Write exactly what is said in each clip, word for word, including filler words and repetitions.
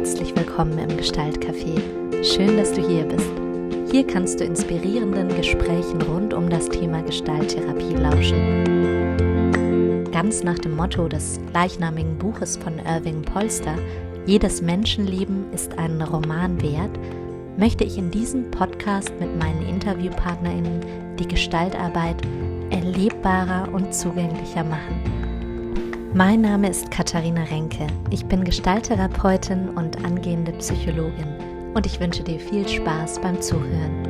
Herzlich willkommen im Gestaltcafé. Schön, dass du hier bist. Hier kannst du inspirierenden Gesprächen rund um das Thema Gestalttherapie lauschen. Ganz nach dem Motto des gleichnamigen Buches von Irving Polster, jedes Menschenleben ist einen Roman wert, möchte ich in diesem Podcast mit meinen InterviewpartnerInnen die Gestaltarbeit erlebbarer und zugänglicher machen. Mein Name ist Katharina Renke. Ich bin Gestalttherapeutin und angehende Psychologin und ich wünsche dir viel Spaß beim Zuhören.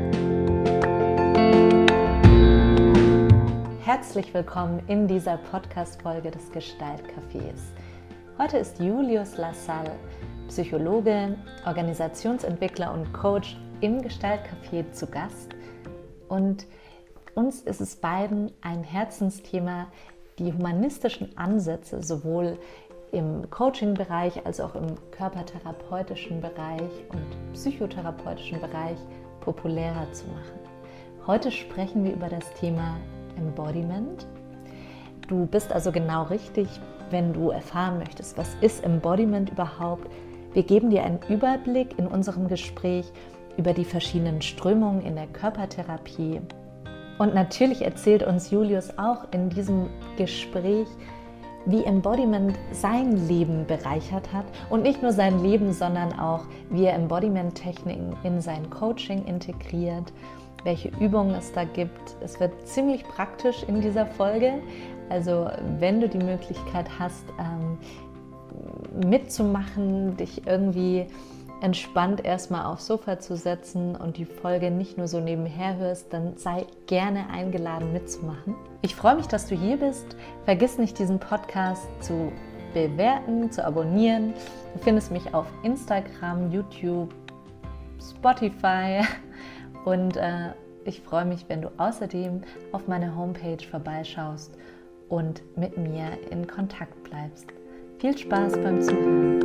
Herzlich willkommen in dieser Podcast-Folge des Gestaltcafés. Heute ist Julius Lassalle, Psychologe, Organisationsentwickler und Coach im Gestaltcafé zu Gast. Und uns ist es beiden ein Herzensthema, die humanistischen Ansätze sowohl im Coaching-Bereich als auch im körpertherapeutischen Bereich und psychotherapeutischen Bereich populärer zu machen. Heute sprechen wir über das Thema Embodiment. Du bist also genau richtig, wenn du erfahren möchtest, was ist Embodiment überhaupt. Wir geben dir einen Überblick in unserem Gespräch über die verschiedenen Strömungen in der Körpertherapie. Und natürlich erzählt uns Julius auch in diesem Gespräch, wie Embodiment sein Leben bereichert hat. Und nicht nur sein Leben, sondern auch, wie er Embodiment-Techniken in sein Coaching integriert, welche Übungen es da gibt. Es wird ziemlich praktisch in dieser Folge. Also wenn du die Möglichkeit hast, ähm, mitzumachen, dich irgendwie entspannt erstmal aufs Sofa zu setzen und die Folge nicht nur so nebenher hörst, dann sei gerne eingeladen mitzumachen. Ich freue mich, dass du hier bist. Vergiss nicht, diesen Podcast zu bewerten, zu abonnieren. Du findest mich auf Instagram, YouTube, Spotify und äh, ich freue mich, wenn du außerdem auf meine Homepage vorbeischaust und mit mir in Kontakt bleibst. Viel Spaß beim Zuhören.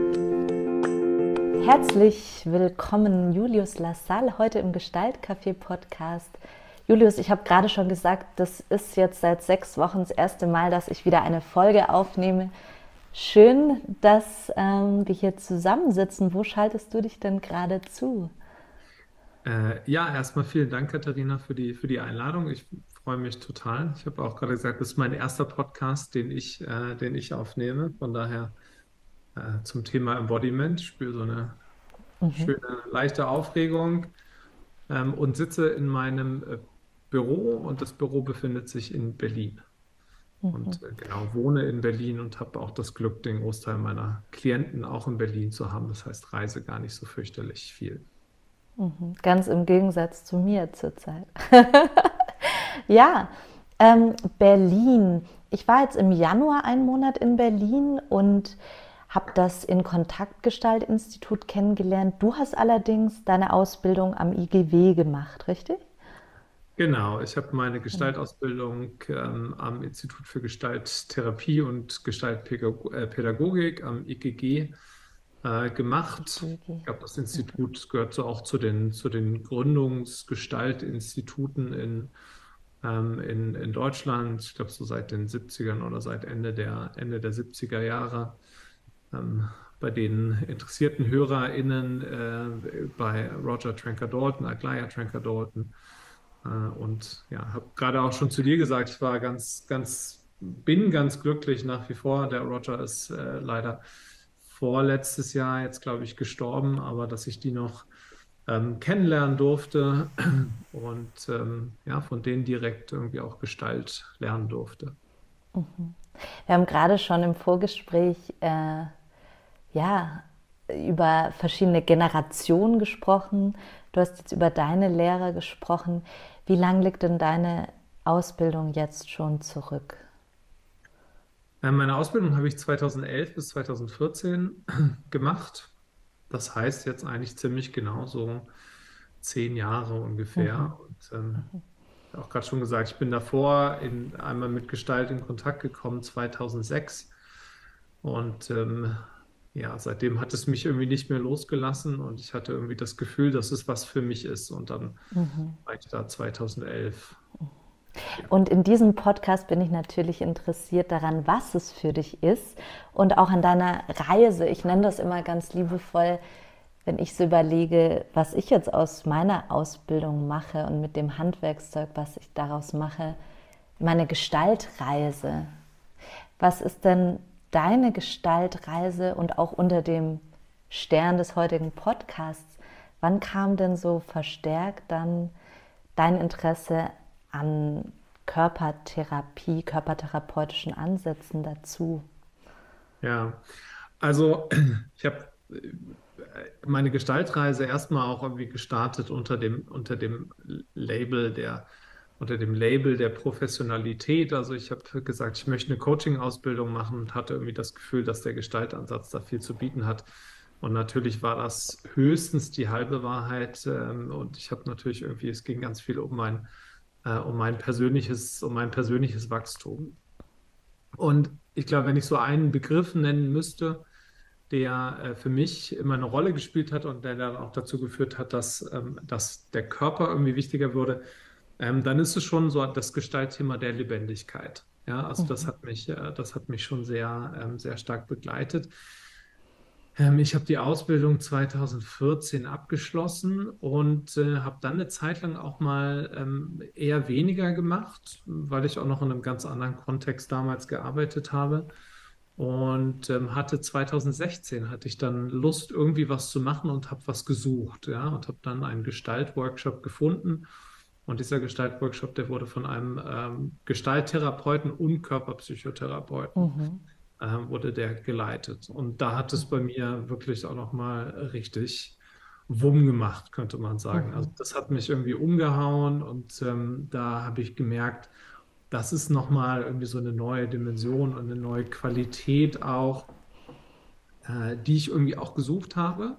Herzlich willkommen, Julius Lassalle, heute im Gestaltcafé-Podcast. Julius, ich habe gerade schon gesagt, das ist jetzt seit sechs Wochen das erste Mal, dass ich wieder eine Folge aufnehme. Schön, dass ähm, wir hier zusammensitzen. Wo schaltest du dich denn gerade zu? Äh, ja, erstmal vielen Dank, Katharina, für die, für die Einladung. Ich freue mich total. Ich habe auch gerade gesagt, das ist mein erster Podcast, den ich, äh, den ich aufnehme. Von daher äh, zum Thema Embodiment. Ich spüre so eine Mhm. schöne, leichte Aufregung ähm, und sitze in meinem äh, Büro und das Büro befindet sich in Berlin. Mhm. Und äh, genau, wohne in Berlin und habe auch das Glück, den Großteil meiner Klienten auch in Berlin zu haben. Das heißt, reise gar nicht so fürchterlich viel. Mhm. Ganz im Gegensatz zu mir zurzeit. Ja, ähm, Berlin. Ich war jetzt im Januar einen Monat in Berlin und habe das in Kontaktgestalt-Institut kennengelernt. Du hast allerdings deine Ausbildung am I G W gemacht, richtig? Genau, ich habe meine Genau. Gestaltausbildung ähm, am Institut für Gestalttherapie und Gestaltpädagogik am I G G äh, gemacht. I G G. Ich glaube, das Institut gehört so auch zu den, zu den Gründungsgestaltinstituten in, ähm, in, in Deutschland. Ich glaube, so seit den siebzigern oder seit Ende der, Ende der siebziger Jahre. Ähm, bei den interessierten HörerInnen äh, bei Roger Tranker Dalton, Aglaya Tranker Dalton. Äh, und ja, habe gerade auch schon zu dir gesagt, ich war ganz, ganz, bin ganz glücklich nach wie vor. Der Roger ist äh, leider vorletztes Jahr jetzt, glaube ich, gestorben, aber dass ich die noch ähm, kennenlernen durfte und ähm, ja, von denen direkt irgendwie auch Gestalt lernen durfte. Wir haben gerade schon im Vorgespräch äh, ja, über verschiedene Generationen gesprochen. Du hast jetzt über deine Lehre gesprochen. Wie lang liegt denn deine Ausbildung jetzt schon zurück? Äh, Meine Ausbildung habe ich zweitausendelf bis zweitausendvierzehn gemacht. Das heißt jetzt eigentlich ziemlich genau so zehn Jahre ungefähr. Und ähm, auch gerade schon gesagt, ich bin davor in, einmal mit Gestalt in Kontakt gekommen, zweitausendsechs. Und ähm, ja, seitdem hat es mich irgendwie nicht mehr losgelassen und ich hatte irgendwie das Gefühl, dass es was für mich ist. Und dann war ich da zweitausendelf. Ja. Und in diesem Podcast bin ich natürlich interessiert daran, was es für dich ist und auch an deiner Reise. Ich nenne das immer ganz liebevoll, wenn ich so überlege, was ich jetzt aus meiner Ausbildung mache und mit dem Handwerkszeug, was ich daraus mache, meine Gestaltreise. Was ist denn deine Gestaltreise und auch unter dem Stern des heutigen Podcasts? Wann kam denn so verstärkt dann dein Interesse an Körpertherapie, körpertherapeutischen Ansätzen dazu? Ja, also ich habe meine Gestaltreise erstmal auch irgendwie gestartet unter dem, unter dem Label der, unter dem Label der Professionalität. Also ich habe gesagt, ich möchte eine Coaching-Ausbildung machen und hatte irgendwie das Gefühl, dass der Gestaltansatz da viel zu bieten hat. Und natürlich war das höchstens die halbe Wahrheit. ähm, Und ich habe natürlich irgendwie, es ging ganz viel um mein, äh, um mein persönliches, um mein persönliches Wachstum. Und ich glaube, wenn ich so einen Begriff nennen müsste, der äh, für mich immer eine Rolle gespielt hat und der dann auch dazu geführt hat, dass, ähm, dass der Körper irgendwie wichtiger wurde, ähm, dann ist es schon so das Gestaltthema der Lebendigkeit. Ja, also das hat mich, äh, das hat mich schon sehr, ähm, sehr stark begleitet. Ähm, ich habe die Ausbildung zweitausendvierzehn abgeschlossen und äh, habe dann eine Zeit lang auch mal ähm, eher weniger gemacht, weil ich auch noch in einem ganz anderen Kontext damals gearbeitet habe. Und ähm, hatte zweitausendsechzehn hatte ich dann Lust, irgendwie was zu machen und habe was gesucht, ja, und habe dann einen Gestaltworkshop gefunden. Und dieser Gestaltworkshop, der wurde von einem ähm, Gestalttherapeuten und Körperpsychotherapeuten Mhm. äh, wurde der geleitet. Und da hat es bei mir wirklich auch nochmal richtig Wumm gemacht, könnte man sagen. Also Mhm. das hat mich irgendwie umgehauen und ähm, da habe ich gemerkt, das ist nochmal irgendwie so eine neue Dimension und eine neue Qualität auch, äh, die ich irgendwie auch gesucht habe.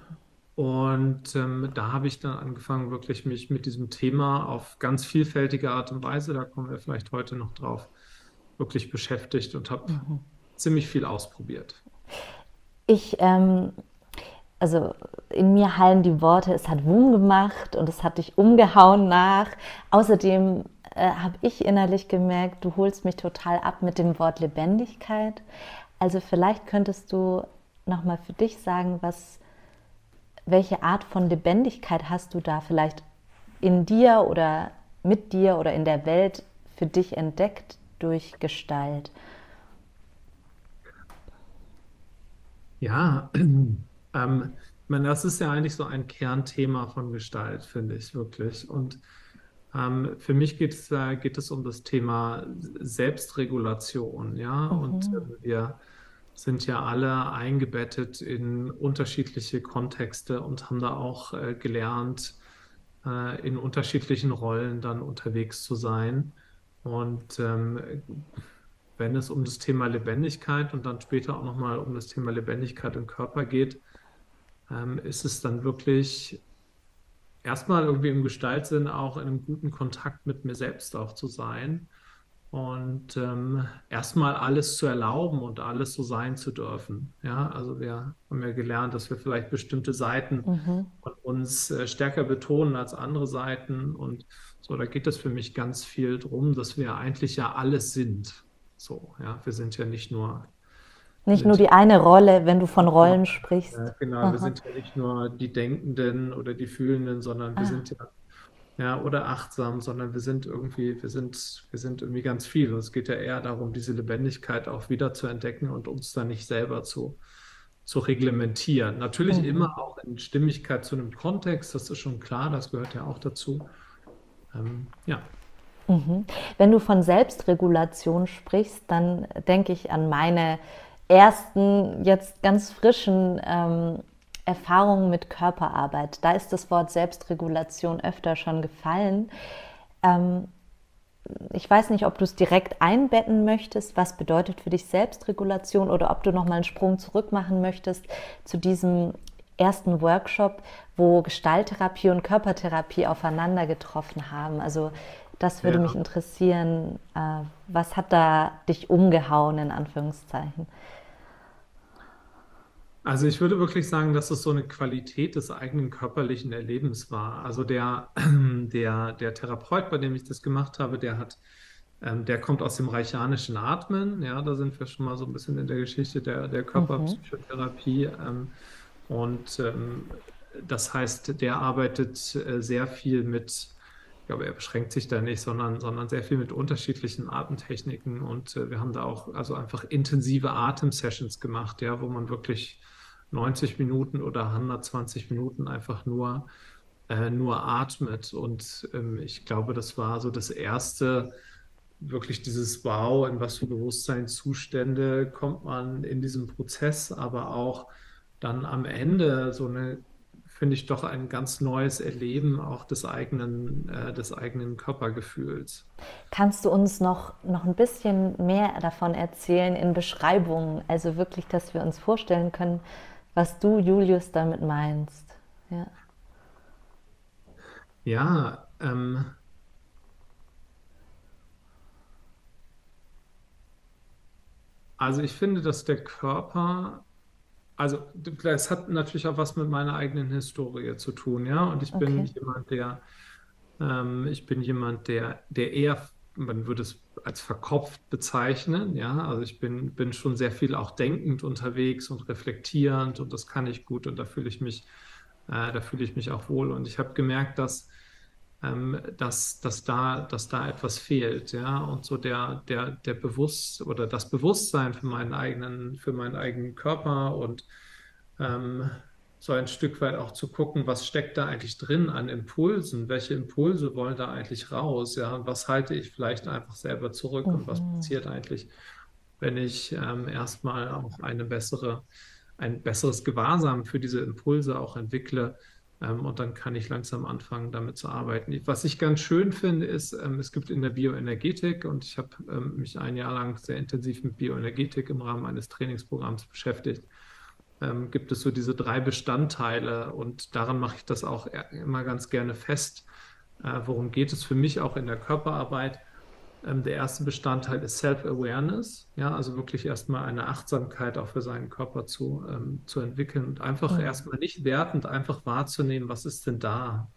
Und ähm, da habe ich dann angefangen, wirklich mich mit diesem Thema auf ganz vielfältige Art und Weise, da kommen wir vielleicht heute noch drauf, wirklich beschäftigt und habe ziemlich viel ausprobiert. Ich, ähm, also in mir hallen die Worte, es hat Wumm gemacht und es hat dich umgehauen nach. Außerdem äh, habe ich innerlich gemerkt, du holst mich total ab mit dem Wort Lebendigkeit. Also vielleicht könntest du nochmal für dich sagen, was, welche Art von Lebendigkeit hast du da vielleicht in dir oder mit dir oder in der Welt für dich entdeckt durch Gestalt? Ja, ähm, ich meine, das ist ja eigentlich so ein Kernthema von Gestalt, finde ich wirklich. Und ähm, für mich geht es, äh, geht es um das Thema Selbstregulation, ja. Und Mhm. äh, wir sind ja alle eingebettet in unterschiedliche Kontexte und haben da auch äh, gelernt, äh, in unterschiedlichen Rollen dann unterwegs zu sein. Und ähm, wenn es um das Thema Lebendigkeit und dann später auch nochmal um das Thema Lebendigkeit im Körper geht, ähm, ist es dann wirklich erstmal irgendwie im Gestaltsinn auch in einem guten Kontakt mit mir selbst auch zu sein und ähm, erstmal alles zu erlauben und alles so sein zu dürfen. Ja, also wir haben ja gelernt, dass wir vielleicht bestimmte Seiten Mhm. von uns äh, stärker betonen als andere Seiten und so, da geht es für mich ganz viel drum, dass wir eigentlich ja alles sind. So, ja, wir sind ja nicht nur, wir Nicht nur sind die eine Rolle, wenn du von nicht nur, Rollen sprichst. ja, genau, wir Aha. sind ja nicht nur die Denkenden oder die Fühlenden, sondern wir Ah. sind ja, ja, oder achtsam, sondern wir sind irgendwie, wir sind, wir sind irgendwie ganz viel. Und es geht ja eher darum, diese Lebendigkeit auch wieder zu entdecken und uns dann nicht selber zu, zu reglementieren. Natürlich Mhm. immer auch in Stimmigkeit zu einem Kontext, das ist schon klar, das gehört ja auch dazu. Ähm, ja. Mhm. Wenn du von Selbstregulation sprichst, dann denke ich an meine ersten, jetzt ganz frischen ähm, Erfahrungen mit Körperarbeit. Da ist das Wort Selbstregulation öfter schon gefallen. Ähm, ich weiß nicht, ob du es direkt einbetten möchtest, was bedeutet für dich Selbstregulation oder ob du noch mal einen Sprung zurück machen möchtest zu diesem ersten Workshop, wo Gestalttherapie und Körpertherapie aufeinander getroffen haben. Also das würde mich Ja. interessieren. Äh, was hat da dich umgehauen, in Anführungszeichen? Also ich würde wirklich sagen, dass es so eine Qualität des eigenen körperlichen Erlebens war. Also der, der, der Therapeut, bei dem ich das gemacht habe, der hat, ähm, der kommt aus dem reichianischen Atmen. Ja, da sind wir schon mal so ein bisschen in der Geschichte der, der Mhm. Körperpsychotherapie. Ähm, und ähm, das heißt, der arbeitet äh, sehr viel mit, ich glaube, er beschränkt sich da nicht, sondern, sondern sehr viel mit unterschiedlichen Atemtechniken. Und äh, wir haben da auch also einfach intensive Atemsessions gemacht, ja, wo man wirklich neunzig Minuten oder hundertzwanzig Minuten einfach nur, äh, nur atmet. Und ähm, ich glaube, das war so das erste, wirklich dieses Wow, in was für Bewusstseinszustände kommt man in diesem Prozess, aber auch dann am Ende so eine, finde ich, doch ein ganz neues Erleben auch des eigenen, äh, des eigenen Körpergefühls. Kannst du uns noch, noch ein bisschen mehr davon erzählen in Beschreibungen? Also wirklich, dass wir uns vorstellen können, was du, Julius, damit meinst. Ja. Ja, ähm, also ich finde, dass der Körper, also das hat natürlich auch was mit meiner eigenen Historie zu tun, ja. Und ich bin Okay. jemand, der, ähm, ich bin jemand, der, der eher, man würde es als verkopft bezeichnen, ja. Also ich bin, bin schon sehr viel auch denkend unterwegs und reflektierend und das kann ich gut und da fühle ich mich, äh, da fühle ich mich auch wohl. Und ich habe gemerkt, dass ähm, dass, dass da, dass da etwas fehlt, ja, und so der, der, der Bewusst oder das Bewusstsein für meinen eigenen, für meinen eigenen Körper und ähm, so ein Stück weit auch zu gucken, was steckt da eigentlich drin an Impulsen, welche Impulse wollen da eigentlich raus, ja, und was halte ich vielleicht einfach selber zurück und was passiert eigentlich, wenn ich ähm, erstmal auch eine bessere, ein besseres Gewahrsein für diese Impulse auch entwickle. Ähm, und dann kann ich langsam anfangen, damit zu arbeiten. Was ich ganz schön finde, ist, ähm, es gibt in der Bioenergetik, und ich habe ähm, mich ein Jahr lang sehr intensiv mit Bioenergetik im Rahmen eines Trainingsprogramms beschäftigt, ähm, gibt es so diese drei Bestandteile. Und daran mache ich das auch immer ganz gerne fest. Äh, worum geht es für mich auch in der Körperarbeit? Ähm, der erste Bestandteil ist Self-Awareness, ja, also wirklich erstmal eine Achtsamkeit auch für seinen Körper zu, ähm, zu entwickeln und einfach erstmal nicht wertend, einfach wahrzunehmen, was ist denn da?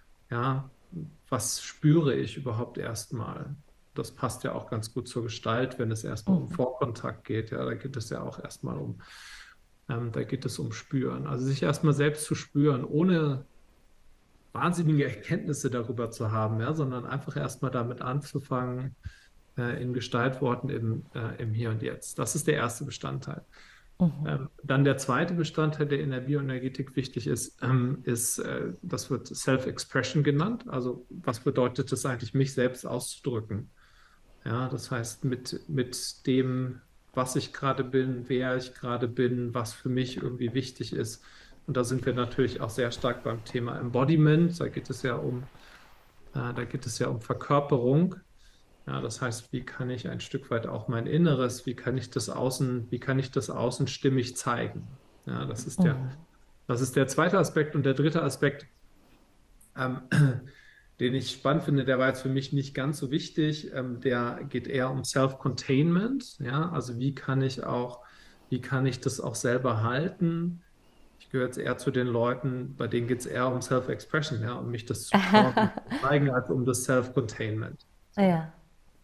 Ja, was spüre ich überhaupt erstmal? Das passt ja auch ganz gut zur Gestalt, wenn es erstmal um Vorkontakt geht. Ja, da geht es ja auch erstmal um, ähm, da geht es um Spüren. Also sich erstmal selbst zu spüren, ohne wahnsinnige Erkenntnisse darüber zu haben, ja, sondern einfach erstmal damit anzufangen, äh, in Gestaltworten im, äh, im Hier und Jetzt. Das ist der erste Bestandteil. Ähm, dann der zweite Bestandteil, der in der Bioenergetik wichtig ist, ähm, ist, äh, das wird Self-Expression genannt. Also was bedeutet es eigentlich, mich selbst auszudrücken? Ja, das heißt, mit, mit dem, was ich gerade bin, wer ich gerade bin, was für mich irgendwie wichtig ist. Und da sind wir natürlich auch sehr stark beim Thema Embodiment. Da geht es ja um, äh, da geht es ja um Verkörperung. Ja, das heißt, wie kann ich ein Stück weit auch mein Inneres, wie kann ich das Außen, wie kann ich das Außen stimmig zeigen? Ja, das ist der, das ist der zweite Aspekt. Und der dritte Aspekt, ähm, den ich spannend finde, der war jetzt für mich nicht ganz so wichtig. Ähm, der geht eher um Self-Containment. Ja, also wie kann ich auch, wie kann ich das auch selber halten? Ich gehöre jetzt eher zu den Leuten, bei denen geht es eher um Self-Expression, ja, um mich das zu trauen, mich zu zeigen, als um das Self-Containment. So. Ja.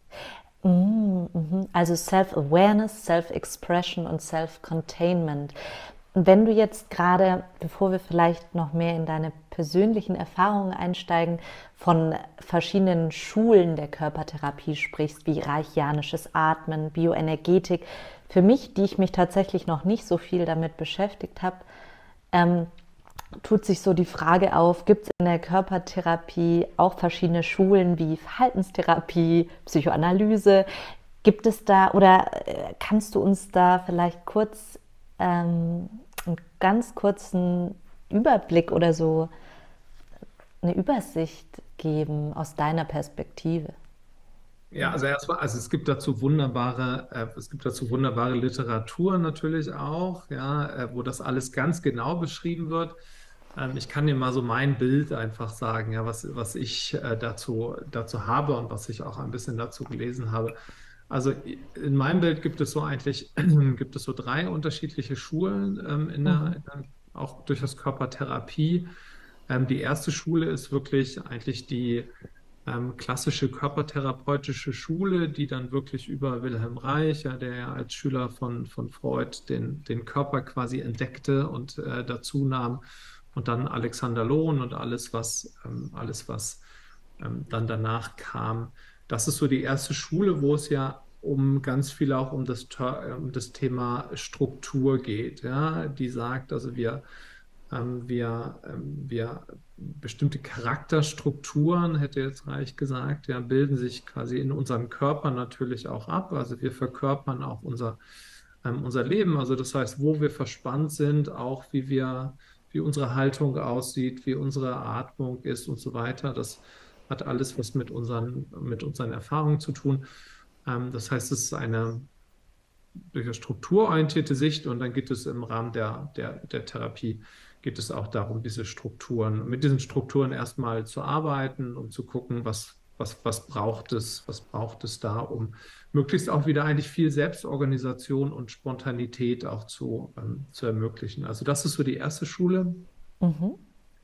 Mm, mhm. Also Self-Awareness, Self-Expression und Self-Containment. Wenn du jetzt gerade, bevor wir vielleicht noch mehr in deine persönlichen Erfahrungen einsteigen, von verschiedenen Schulen der Körpertherapie sprichst, wie reichianisches Atmen, Bioenergetik, für mich, die ich mich tatsächlich noch nicht so viel damit beschäftigt habe, ähm, tut sich so die Frage auf, gibt es in der Körpertherapie auch verschiedene Schulen wie Verhaltenstherapie, Psychoanalyse? Gibt es da oder äh, kannst du uns da vielleicht kurz ähm, einen ganz kurzen Überblick oder so eine Übersicht geben aus deiner Perspektive? Ja, also erstmal, also es gibt dazu wunderbare, äh, es gibt dazu wunderbare Literatur natürlich auch, ja, äh, wo das alles ganz genau beschrieben wird. Ähm, ich kann dir mal so mein Bild einfach sagen, ja, was, was ich äh, dazu, dazu habe und was ich auch ein bisschen dazu gelesen habe. Also in meinem Bild gibt es so eigentlich, gibt es so drei unterschiedliche Schulen ähm, in der, Mhm. in der, auch durchaus Körpertherapie. Ähm, die erste Schule ist wirklich eigentlich die ähm, klassische körpertherapeutische Schule, die dann wirklich über Wilhelm Reich, ja, der ja als Schüler von, von Freud den, den Körper quasi entdeckte und äh, dazu nahm, und dann Alexander Lohn und alles, was, ähm, alles, was ähm, dann danach kam. Das ist so die erste Schule, wo es ja um ganz viel auch um das, Ter- um das Thema Struktur geht, ja, die sagt, also wir ähm, wir, ähm, wir bestimmte Charakterstrukturen, hätte jetzt Reich gesagt, ja, bilden sich quasi in unserem Körper natürlich auch ab. Also wir verkörpern auch unser, ähm, unser Leben. Also das heißt, wo wir verspannt sind, auch wie wir, wie unsere Haltung aussieht, wie unsere Atmung ist und so weiter. Das hat alles was mit unseren, mit unseren Erfahrungen zu tun. Ähm, das heißt, es ist eine durchaus strukturorientierte Sicht, und dann geht es im Rahmen der, der, der Therapie, geht es auch darum, diese Strukturen, mit diesen Strukturen erstmal zu arbeiten und zu gucken, was, was, was braucht es, was braucht es da, um möglichst auch wieder eigentlich viel Selbstorganisation und Spontanität auch zu, ähm, zu ermöglichen. Also das ist so die erste Schule. Mhm.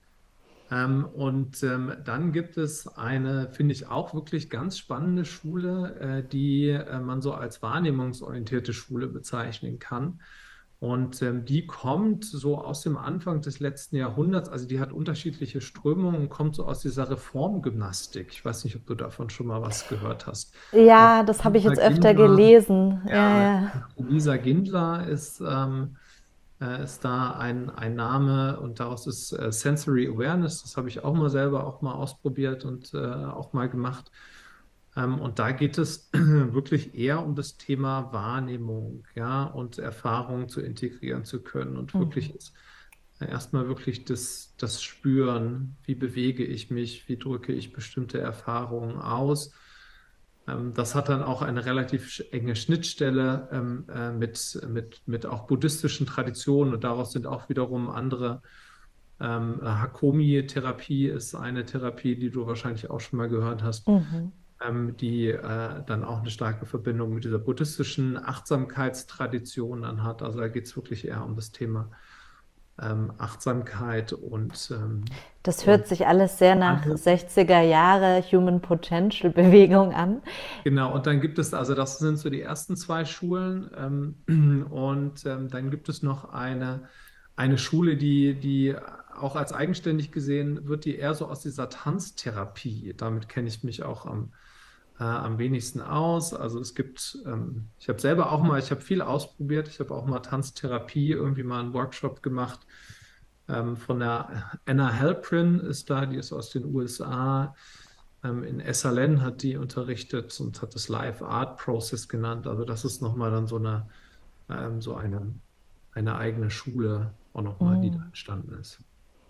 Ähm, und ähm, dann gibt es eine, finde ich, auch wirklich ganz spannende Schule, äh, die äh, man so als wahrnehmungsorientierte Schule bezeichnen kann. Und ähm, die kommt so aus dem Anfang des letzten Jahrhunderts, also die hat unterschiedliche Strömungen und kommt so aus dieser Reformgymnastik. Ich weiß nicht, ob du davon schon mal was gehört hast. Äh, Ja, das habe ich Lisa jetzt öfter Gindler, gelesen. Ja, ja, ja. Lisa Gindler ist ähm, äh, ist da ein, ein Name, und daraus ist äh, Sensory Awareness. Das habe ich auch mal selber auch mal ausprobiert und äh, auch mal gemacht. Ähm, und da geht es wirklich eher um das Thema Wahrnehmung, ja, und Erfahrung zu integrieren zu können, und Mhm. wirklich ist äh, erstmal wirklich das, das Spüren, wie bewege ich mich, wie drücke ich bestimmte Erfahrungen aus. Ähm, das hat dann auch eine relativ sch- enge Schnittstelle ähm, äh, mit, mit, mit auch buddhistischen Traditionen, und daraus sind auch wiederum andere. Ähm, Hakomi-Therapie ist eine Therapie, die du wahrscheinlich auch schon mal gehört hast, Mhm. ähm, die äh, dann auch eine starke Verbindung mit dieser buddhistischen Achtsamkeitstradition dann hat. Also da geht es wirklich eher um das Thema ähm, Achtsamkeit und, ähm, Das und hört sich alles sehr nach sechziger Jahre Human Potential Bewegung an. genau, und dann gibt es, also das sind so die ersten zwei Schulen, ähm, und ähm, dann gibt es noch eine, eine Schule, die, die auch als eigenständig gesehen wird, die eher so aus dieser Tanztherapie, damit kenne ich mich auch am, äh, am wenigsten aus. Also es gibt, ähm, ich habe selber auch mal, ich habe viel ausprobiert, ich habe auch mal Tanztherapie, irgendwie mal einen Workshop gemacht, ähm, von der Anna Halprin ist da, die ist aus den U S A. Ähm, in Esalen hat die unterrichtet und hat das Live Art Process genannt. Also das ist nochmal dann so eine, ähm, so eine, eine eigene Schule auch nochmal, die da entstanden ist.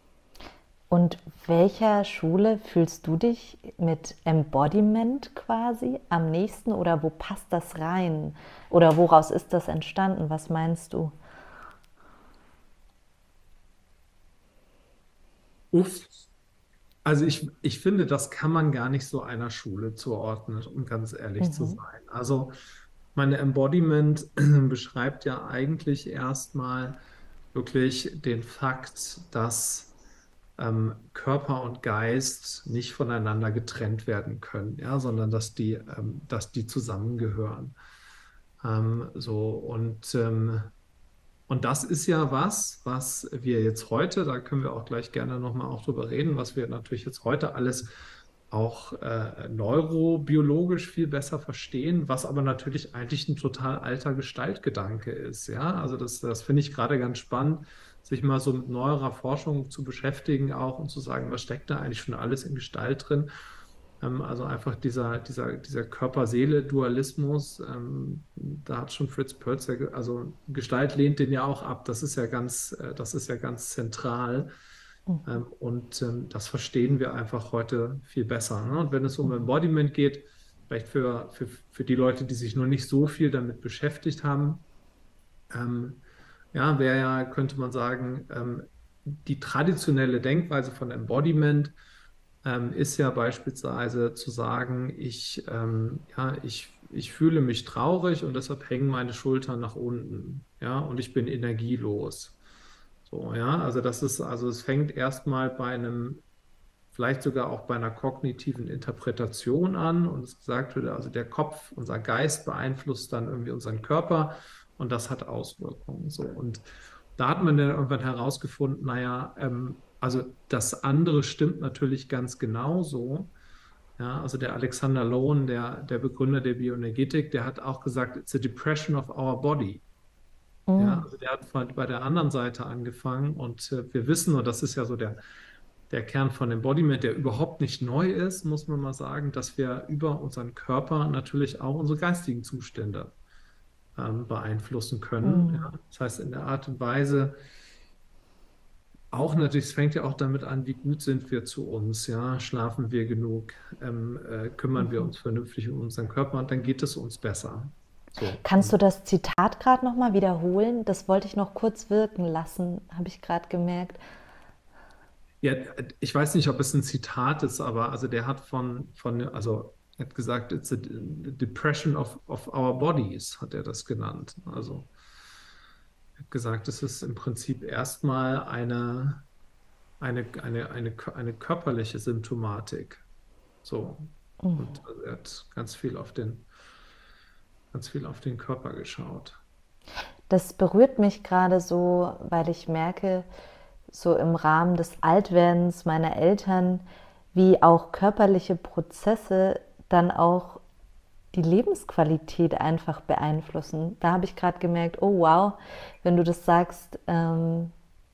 Und welcher Schule fühlst du dich mit Embodiment quasi am nächsten oder wo passt das rein? Oder woraus ist das entstanden? Was meinst du? Uff. Also ich, ich finde, das kann man gar nicht so einer Schule zuordnen, um ganz ehrlich zu Mhm. sein. Also meine Embodiment beschreibt ja eigentlich erstmal wirklich den Fakt, dass ähm, Körper und Geist nicht voneinander getrennt werden können, ja, sondern dass die, ähm, dass die zusammengehören. Ähm, so und ähm, und das ist ja was, was wir jetzt heute, da können wir auch gleich gerne nochmal auch drüber reden, was wir natürlich jetzt heute alles auch äh, neurobiologisch viel besser verstehen, was aber natürlich eigentlich ein total alter Gestaltgedanke ist. Ja, also das, das finde ich gerade ganz spannend, sich mal so mit neuerer Forschung zu beschäftigen auch und zu sagen, was steckt da eigentlich schon alles in Gestalt drin. Ähm, also einfach dieser, dieser, dieser Körper-Seele-Dualismus, ähm, da hat schon Fritz Perls, ja ge- also Gestalt lehnt den ja auch ab. Das ist ja ganz, äh, das ist ja ganz zentral. Ähm, und ähm, das verstehen wir einfach heute viel besser. Ne? Und wenn es um Embodiment geht, vielleicht für, für, für die Leute, die sich noch nicht so viel damit beschäftigt haben, ähm, ja, wäre ja, könnte man sagen, ähm, die traditionelle Denkweise von Embodiment ähm, ist ja beispielsweise zu sagen, ich, ähm, ja, ich ich fühle mich traurig und deshalb hängen meine Schultern nach unten, ja, und ich bin energielos. So, ja, also das ist, also es fängt erstmal bei einem, vielleicht sogar auch bei einer kognitiven Interpretation an und es gesagt wird, also der Kopf, unser Geist beeinflusst dann irgendwie unseren Körper und das hat Auswirkungen. So, und da hat man dann irgendwann herausgefunden, naja, ähm, also das andere stimmt natürlich ganz genauso. Ja, also der Alexander Lowen, der, der Begründer der Bioenergetik, der hat auch gesagt, it's a depression of our body. Ja, Mm. also der hat von- bei der anderen Seite angefangen und äh, wir wissen, und das ist ja so der, der Kern von Embodiment, der überhaupt nicht neu ist, muss man mal sagen, dass wir über unseren Körper natürlich auch unsere geistigen Zustände ähm, beeinflussen können. Mm. Ja. Das heißt, in der Art und Weise, auch natürlich, es fängt ja auch damit an, wie gut sind wir zu uns, ja, schlafen wir genug, ähm, äh, kümmern wir Mhm. uns vernünftig um unseren Körper und dann geht es uns besser. So. Kannst du das Zitat gerade nochmal wiederholen? Das wollte ich noch kurz wirken lassen, habe ich gerade gemerkt. Ja, ich weiß nicht, ob es ein Zitat ist, aber also der hat von, von also er hat gesagt, it's a depression of, of our bodies, hat er das genannt. Also er hat gesagt, es ist im Prinzip erstmal eine, eine, eine, eine, eine körperliche Symptomatik. So. Und also er hat ganz viel auf den, ganz viel auf den Körper geschaut. Das berührt mich gerade so, weil ich merke, so im Rahmen des Altwerdens meiner Eltern, wie auch körperliche Prozesse dann auch die Lebensqualität einfach beeinflussen. Da habe ich gerade gemerkt, oh wow, wenn du das sagst, ähm,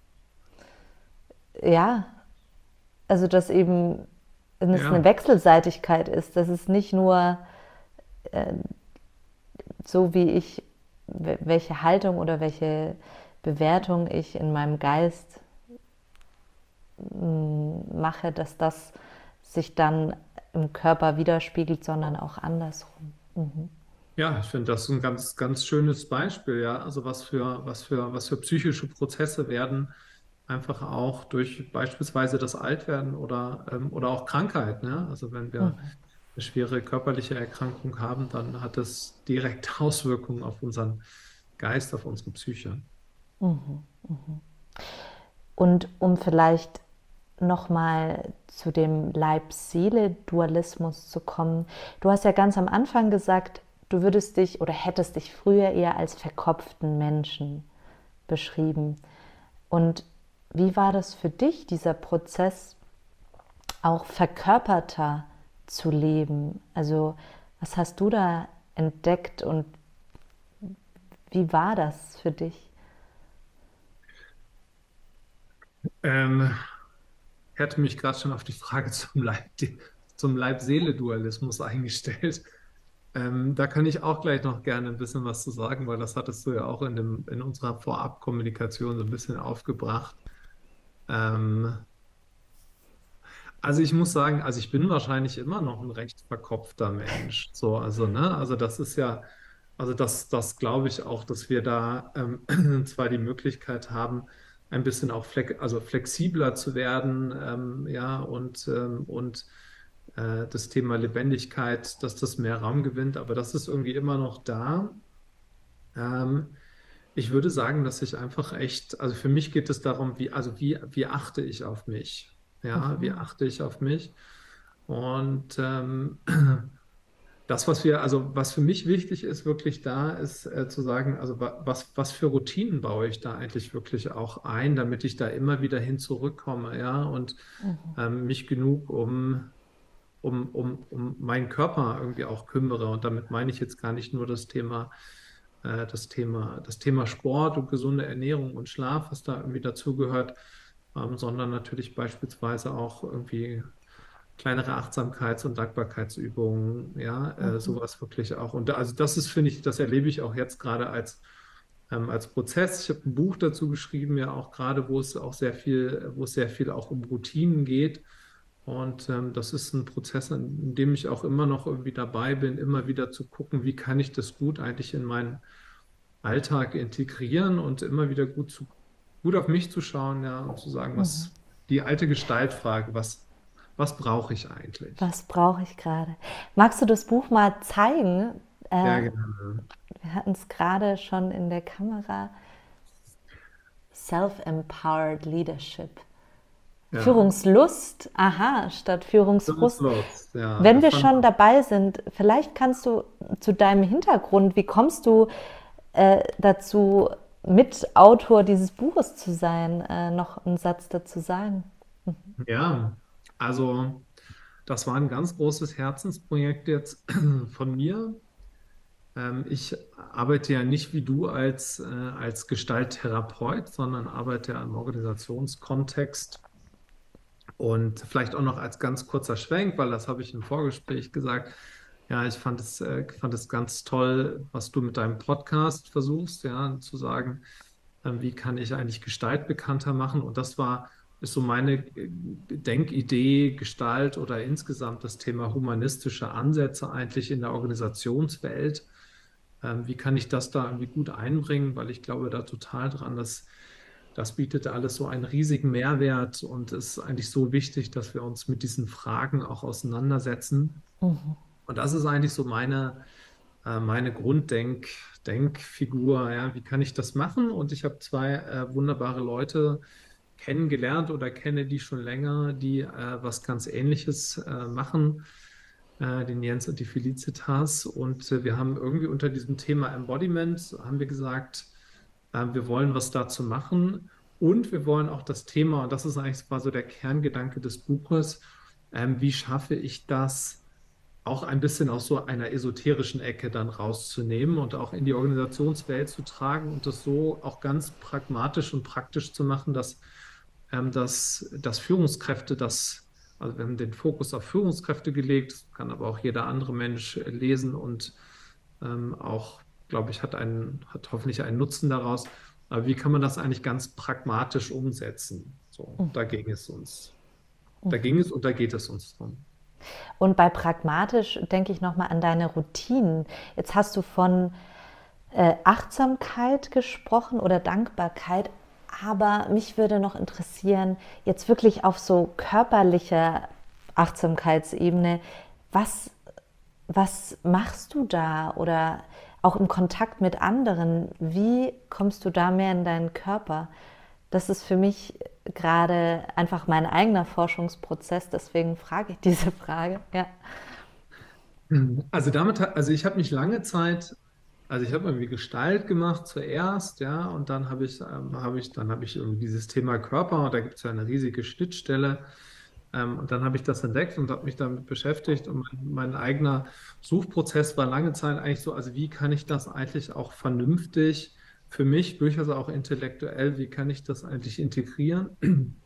ja, also dass eben es eine Ja, Wechselseitigkeit ist, dass es nicht nur äh, so wie ich, welche Haltung oder welche Bewertung ich in meinem Geist mh, mache, dass das sich dann im Körper widerspiegelt, sondern auch andersrum. Mhm. ja, ich finde das ein ganz, ganz schönes Beispiel, ja. Also was für, was für, was für psychische Prozesse werden einfach auch durch beispielsweise das Altwerden oder, ähm, oder auch Krankheit, ne? Also wenn wir Mhm. eine schwere körperliche Erkrankung haben, dann hat das direkt Auswirkungen auf unseren Geist, auf unsere Psyche. Und um vielleicht nochmal zu dem Leib-Seele-Dualismus zu kommen. Du hast ja ganz am Anfang gesagt, du würdest dich oder hättest dich früher eher als verkopften Menschen beschrieben. Und wie war das für dich, dieser Prozess, auch verkörperter zu leben? Also was hast du da entdeckt und wie war das für dich? Ähm, ich hatte mich gerade schon auf die Frage zum Leib, zum Leib-Seele-Dualismus eingestellt. Ähm, da kann ich auch gleich noch gerne ein bisschen was zu sagen, weil das hattest du ja auch in dem, in unserer Vorabkommunikation so ein bisschen aufgebracht. Ähm, also ich muss sagen, also ich bin wahrscheinlich immer noch ein recht verkopfter Mensch. So, also, ne, also das ist ja, also das, das glaube ich auch, dass wir da ähm, zwar die Möglichkeit haben, ein bisschen auch flex, also flexibler zu werden, ähm, ja, und, ähm, und äh, das Thema Lebendigkeit, dass das mehr Raum gewinnt, aber das ist irgendwie immer noch da. Ähm, ich würde sagen, dass ich einfach echt, also für mich geht es darum, wie, also wie, wie achte ich auf mich? Ja, wie achte ich auf mich? Und ähm, das, was wir, also was für mich wichtig ist, wirklich da, ist äh, zu sagen, also wa was, was für Routinen baue ich da eigentlich wirklich auch ein, damit ich da immer wieder hin zurückkomme, ja, und ähm, mich genug um, um, um, um meinen Körper irgendwie auch kümmere. Und damit meine ich jetzt gar nicht nur das Thema, äh, das Thema, das Thema Sport und gesunde Ernährung und Schlaf, was da irgendwie dazugehört, ähm, sondern natürlich beispielsweise auch irgendwie kleinere Achtsamkeits- und Dankbarkeitsübungen, ja, äh, sowas wirklich auch. Und da, also das ist, finde ich, das erlebe ich auch jetzt gerade als, ähm, als Prozess. Ich habe ein Buch dazu geschrieben, ja auch gerade, wo es auch sehr viel, wo es sehr viel auch um Routinen geht. Und ähm, das ist ein Prozess, in dem ich auch immer noch irgendwie dabei bin, immer wieder zu gucken, wie kann ich das gut eigentlich in meinen Alltag integrieren und immer wieder gut zu, gut auf mich zu schauen, ja, und zu sagen, was die alte Gestaltfrage, was, was brauche ich eigentlich? Was brauche ich gerade? Magst du das Buch mal zeigen? Sehr Äh, gerne. Wir hatten es gerade schon in der Kamera. Self-empowered Leadership. Ja, Führungslust, aha, statt Führungsfrust. los. Ja, Wenn das wir fand schon dabei sind, vielleicht kannst du zu deinem Hintergrund, wie kommst du äh, dazu, Mitautor dieses Buches zu sein, äh, noch einen Satz dazu sagen? ja, also das war ein ganz großes Herzensprojekt jetzt von mir. Ähm, ich arbeite ja nicht wie du als, äh, als Gestalttherapeut, sondern arbeite ja im Organisationskontext. Und vielleicht auch noch als ganz kurzer Schwenk, weil das habe ich im Vorgespräch gesagt. Ja, ich fand es, äh, fand es ganz toll, was du mit deinem Podcast versuchst, ja, zu sagen, ähm, wie kann ich eigentlich Gestalt bekannter machen? Und das war, ist so meine äh, Denkidee, Gestalt oder insgesamt das Thema humanistische Ansätze eigentlich in der Organisationswelt. Ähm, wie kann ich das da irgendwie gut einbringen? Weil ich glaube da total dran, dass das bietet alles so einen riesigen Mehrwert und es ist eigentlich so wichtig, dass wir uns mit diesen Fragen auch auseinandersetzen. Und das ist eigentlich so meine, äh, meine Grunddenk, Denkfigur. Ja, wie kann ich das machen? Und ich habe zwei äh, wunderbare Leute kennengelernt oder kenne die schon länger, die äh, was ganz Ähnliches äh, machen, äh, den Jens und die Felicitas. Und äh, wir haben irgendwie unter diesem Thema Embodiment, haben wir gesagt, äh, wir wollen was dazu machen. Und wir wollen auch das Thema, und das ist eigentlich mal so der Kerngedanke des Buches, ähm, wie schaffe ich das, auch ein bisschen aus so einer esoterischen Ecke dann rauszunehmen und auch in die Organisationswelt zu tragen und das so auch ganz pragmatisch und praktisch zu machen, dass, ähm, dass, dass Führungskräfte das, also wir haben den Fokus auf Führungskräfte gelegt, das kann aber auch jeder andere Mensch äh, lesen und ähm, auch, glaube ich, hat einen, hat hoffentlich einen Nutzen daraus. Aber wie kann man das eigentlich ganz pragmatisch umsetzen? So, da ging es uns. Da ging es und da geht es uns drum. Und bei pragmatisch denke ich nochmal an deine Routinen. Jetzt hast du von äh, Achtsamkeit gesprochen oder Dankbarkeit, aber mich würde noch interessieren, jetzt wirklich auf so körperlicher Achtsamkeitsebene, was, was machst du da oder auch im Kontakt mit anderen, wie kommst du da mehr in deinen Körper? Das ist für mich gerade einfach mein eigener Forschungsprozess, deswegen frage ich diese Frage. Ja. Also damit, hat- also ich habe mich lange Zeit, also ich habe irgendwie Gestalt gemacht zuerst, ja, und dann habe ich, ähm, habe ich, dann habe ich irgendwie dieses Thema Körper, und da gibt es ja eine riesige Schnittstelle. Ähm, und dann habe ich das entdeckt und habe mich damit beschäftigt. Und mein, mein eigener Suchprozess war lange Zeit eigentlich so, also wie kann ich das eigentlich auch vernünftig für mich, durchaus auch intellektuell, wie kann ich das eigentlich integrieren?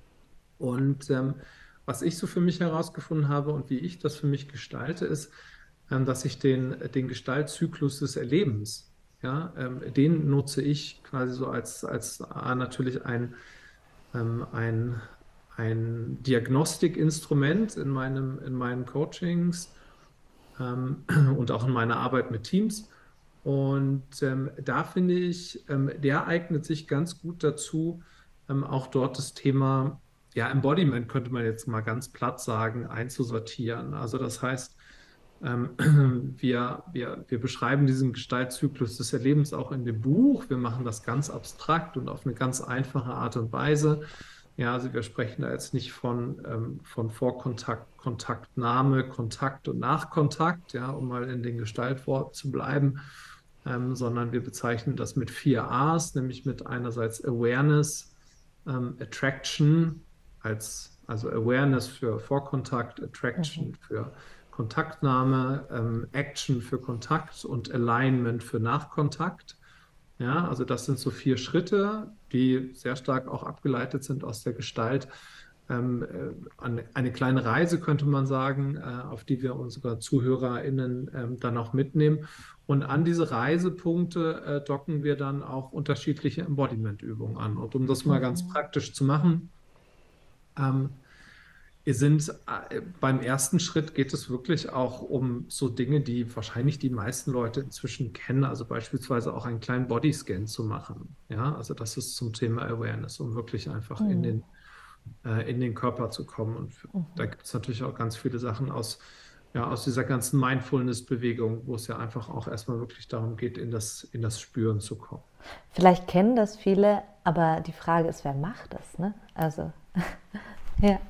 Und ähm, was ich so für mich herausgefunden habe und wie ich das für mich gestalte, ist, ähm, dass ich den, den Gestaltzyklus des Erlebens, ja, ähm, den nutze ich quasi so als, als äh, natürlich ein, ähm, ein, ein Diagnostikinstrument in meinem, in meinen Coachings ähm, und auch in meiner Arbeit mit Teams. Und ähm, da finde ich, ähm, der eignet sich ganz gut dazu, ähm, auch dort das Thema, ja, Embodiment könnte man jetzt mal ganz platt sagen, einzusortieren. Also das heißt, ähm, wir, wir, wir beschreiben diesen Gestaltzyklus des Erlebens auch in dem Buch. Wir machen das ganz abstrakt und auf eine ganz einfache Art und Weise. Ja, also wir sprechen da jetzt nicht von, ähm, von Vorkontakt, Kontaktnahme, Kontakt und Nachkontakt, ja, um mal in den Gestaltwort zu bleiben, ähm, sondern wir bezeichnen das mit vier A's, nämlich mit einerseits Awareness, ähm, Attraction als, also Awareness für Vorkontakt, Attraction für Kontaktnahme, ähm, Action für Kontakt und Alignment für Nachkontakt. Ja, also das sind so vier Schritte, die sehr stark auch abgeleitet sind aus der Gestalt. Ähm, äh, eine, eine kleine Reise könnte man sagen, äh, auf die wir unsere ZuhörerInnen ähm, dann auch mitnehmen. Und an diese Reisepunkte äh, docken wir dann auch unterschiedliche Embodiment-Übungen an. Und um das mal ganz praktisch zu machen, ähm, wir sind äh, beim ersten Schritt geht es wirklich auch um so Dinge, die wahrscheinlich die meisten Leute inzwischen kennen, also beispielsweise auch einen kleinen Bodyscan zu machen. Ja, also das ist zum Thema Awareness, um wirklich einfach in den, äh, in den Körper zu kommen. Und da gibt es natürlich auch ganz viele Sachen aus, ja, aus dieser ganzen Mindfulness-Bewegung, wo es ja einfach auch erstmal wirklich darum geht, in das, in das Spüren zu kommen. Vielleicht kennen das viele, aber die Frage ist, wer macht das, ne? Also, ja.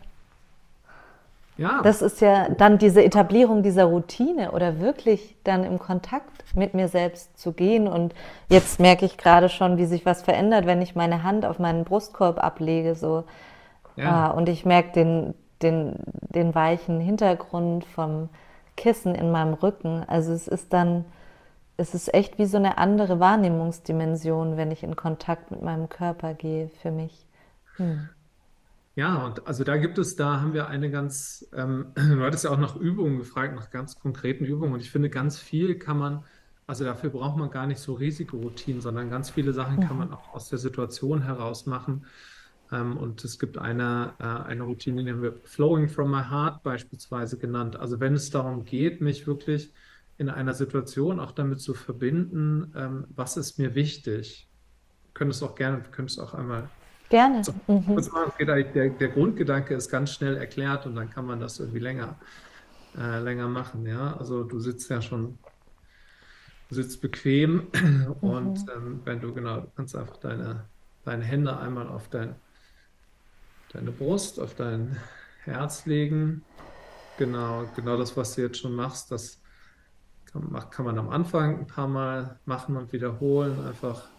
Ja, Das ist ja dann diese Etablierung dieser Routine oder wirklich dann im Kontakt mit mir selbst zu gehen. Und jetzt merke ich gerade schon, wie sich was verändert, wenn ich meine Hand auf meinen Brustkorb ablege. So. Ah, ja, und ich merke den, den, den weichen Hintergrund vom Kissen in meinem Rücken. Also es ist dann, es ist echt wie so eine andere Wahrnehmungsdimension, wenn ich in Kontakt mit meinem Körper gehe für mich. Hm. ja, und also da gibt es, da haben wir eine ganz, ähm, du hattest ja auch nach Übungen gefragt, nach ganz konkreten Übungen. Und ich finde, ganz viel kann man, also dafür braucht man gar nicht so riesige Routinen, sondern ganz viele Sachen kann man auch aus der Situation heraus machen. Ähm, und es gibt eine, äh, eine Routine, die haben wir Flowing from my Heart beispielsweise genannt. Also wenn es darum geht, mich wirklich in einer Situation auch damit zu verbinden, ähm, was ist mir wichtig. Du könntest auch gerne, du könntest auch einmal Gerne. so, Mhm. kurz machen, es geht eigentlich, der, der Grundgedanke ist ganz schnell erklärt und dann kann man das irgendwie länger, äh, länger machen. Ja, also du sitzt ja schon, du sitzt bequem und ähm, wenn du genau, du kannst einfach deine, deine Hände einmal auf dein, deine Brust, auf dein Herz legen. Genau, genau das, was du jetzt schon machst, das kann, macht- kann man am Anfang ein paar Mal machen und wiederholen, einfach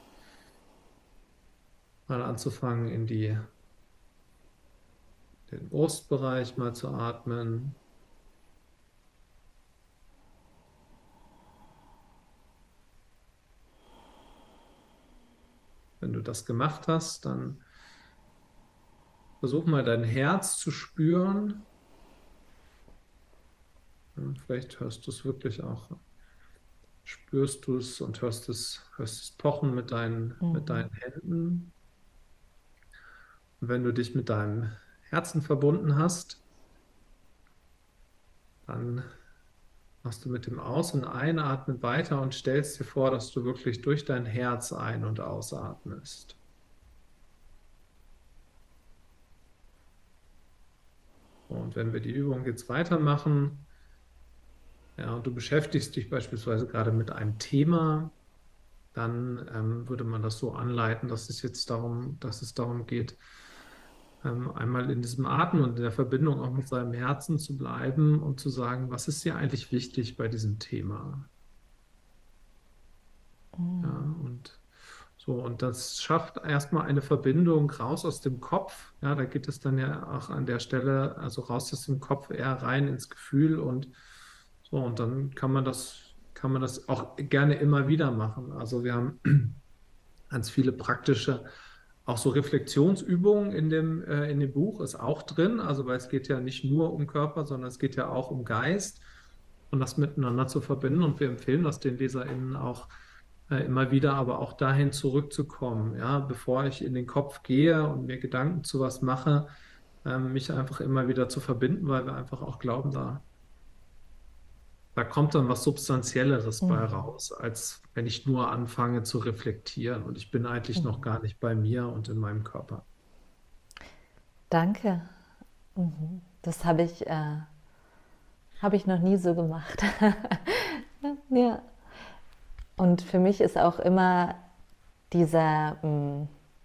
mal anzufangen, in die, den Brustbereich mal zu atmen. Wenn du das gemacht hast, dann versuch mal dein Herz zu spüren. Ja, vielleicht hörst du es wirklich auch, spürst du es und hörst es, hörst es pochen mit deinen, mit deinen Händen. Und wenn du dich mit deinem Herzen verbunden hast, dann machst du mit dem Aus- und Einatmen weiter und stellst dir vor, dass du wirklich durch dein Herz ein- und ausatmest. Und wenn wir die Übung jetzt weitermachen, ja, und du beschäftigst dich beispielsweise gerade mit einem Thema, dann ähm, würde man das so anleiten, dass es jetzt darum, dass es darum geht, ähm, einmal in diesem Atmen und in der Verbindung auch mit seinem Herzen zu bleiben und zu sagen, was ist dir eigentlich wichtig bei diesem Thema? Ja, und so, und das schafft erstmal eine Verbindung raus aus dem Kopf. Ja, da geht es dann ja auch an der Stelle, also raus aus dem Kopf eher rein ins Gefühl und so, und dann kann man das, kann man das auch gerne immer wieder machen. Also wir haben ganz viele praktische, auch so Reflexionsübungen in dem, äh, in dem Buch ist auch drin. Also, weil es geht ja nicht nur um Körper, sondern es geht ja auch um Geist und das miteinander zu verbinden. Und wir empfehlen das den LeserInnen auch äh, immer wieder, aber auch dahin zurückzukommen, ja, bevor ich in den Kopf gehe und mir Gedanken zu was mache, ähm, mich einfach immer wieder zu verbinden, weil wir einfach auch glauben, da da kommt dann was Substanzielleres bei raus, als wenn ich nur anfange zu reflektieren und ich bin eigentlich noch gar nicht bei mir und in meinem Körper. Danke. Das habe ich, äh, habe ich noch nie so gemacht. Ja. Und für mich ist auch immer dieser, mh,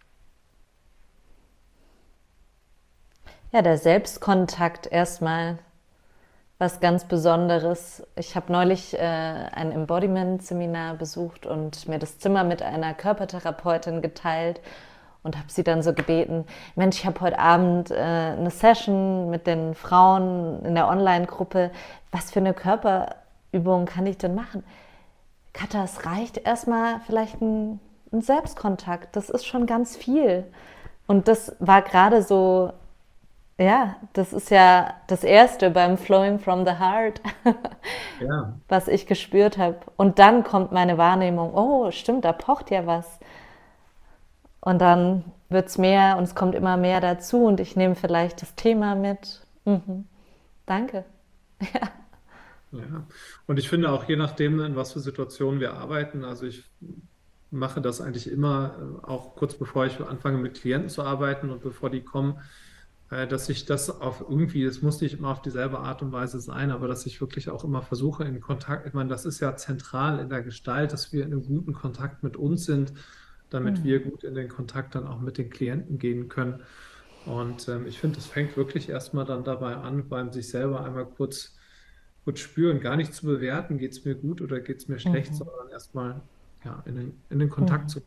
ja, der Selbstkontakt erstmal was ganz Besonderes. Ich habe neulich äh, ein Embodiment-Seminar besucht und mir das Zimmer mit einer Körpertherapeutin geteilt und habe sie dann so gebeten, Mensch, ich habe heute Abend äh, eine Session mit den Frauen in der Online-Gruppe. Was für eine Körperübung kann ich denn machen? Katha, es reicht erstmal vielleicht ein, ein Selbstkontakt. Das ist schon ganz viel. Und das war gerade so, ja, das ist ja das Erste beim Flowing from the Heart, Ja, was ich gespürt habe. Und dann kommt meine Wahrnehmung, oh, stimmt, da pocht ja was. Und dann wird es mehr und es kommt immer mehr dazu und ich nehme vielleicht das Thema mit. Mhm. Danke. ja. Und ich finde auch je nachdem, in was für Situationen wir arbeiten, also ich mache das eigentlich immer, äh, auch kurz bevor ich anfange mit Klienten zu arbeiten und bevor die kommen, äh, dass ich das auf irgendwie, es muss nicht immer auf dieselbe Art und Weise sein, aber dass ich wirklich auch immer versuche, in Kontakt, ich meine, das ist ja zentral in der Gestalt, dass wir in einem guten Kontakt mit uns sind, damit wir Mhm. gut in den Kontakt dann auch mit den Klienten gehen können. Und ähm, ich finde, es fängt wirklich erstmal dann dabei an, beim sich selber einmal kurz, kurz spüren, gar nicht zu bewerten, geht es mir gut oder geht es mir schlecht, Mhm. sondern erstmal ja, in den, in den Kontakt Mhm. zu.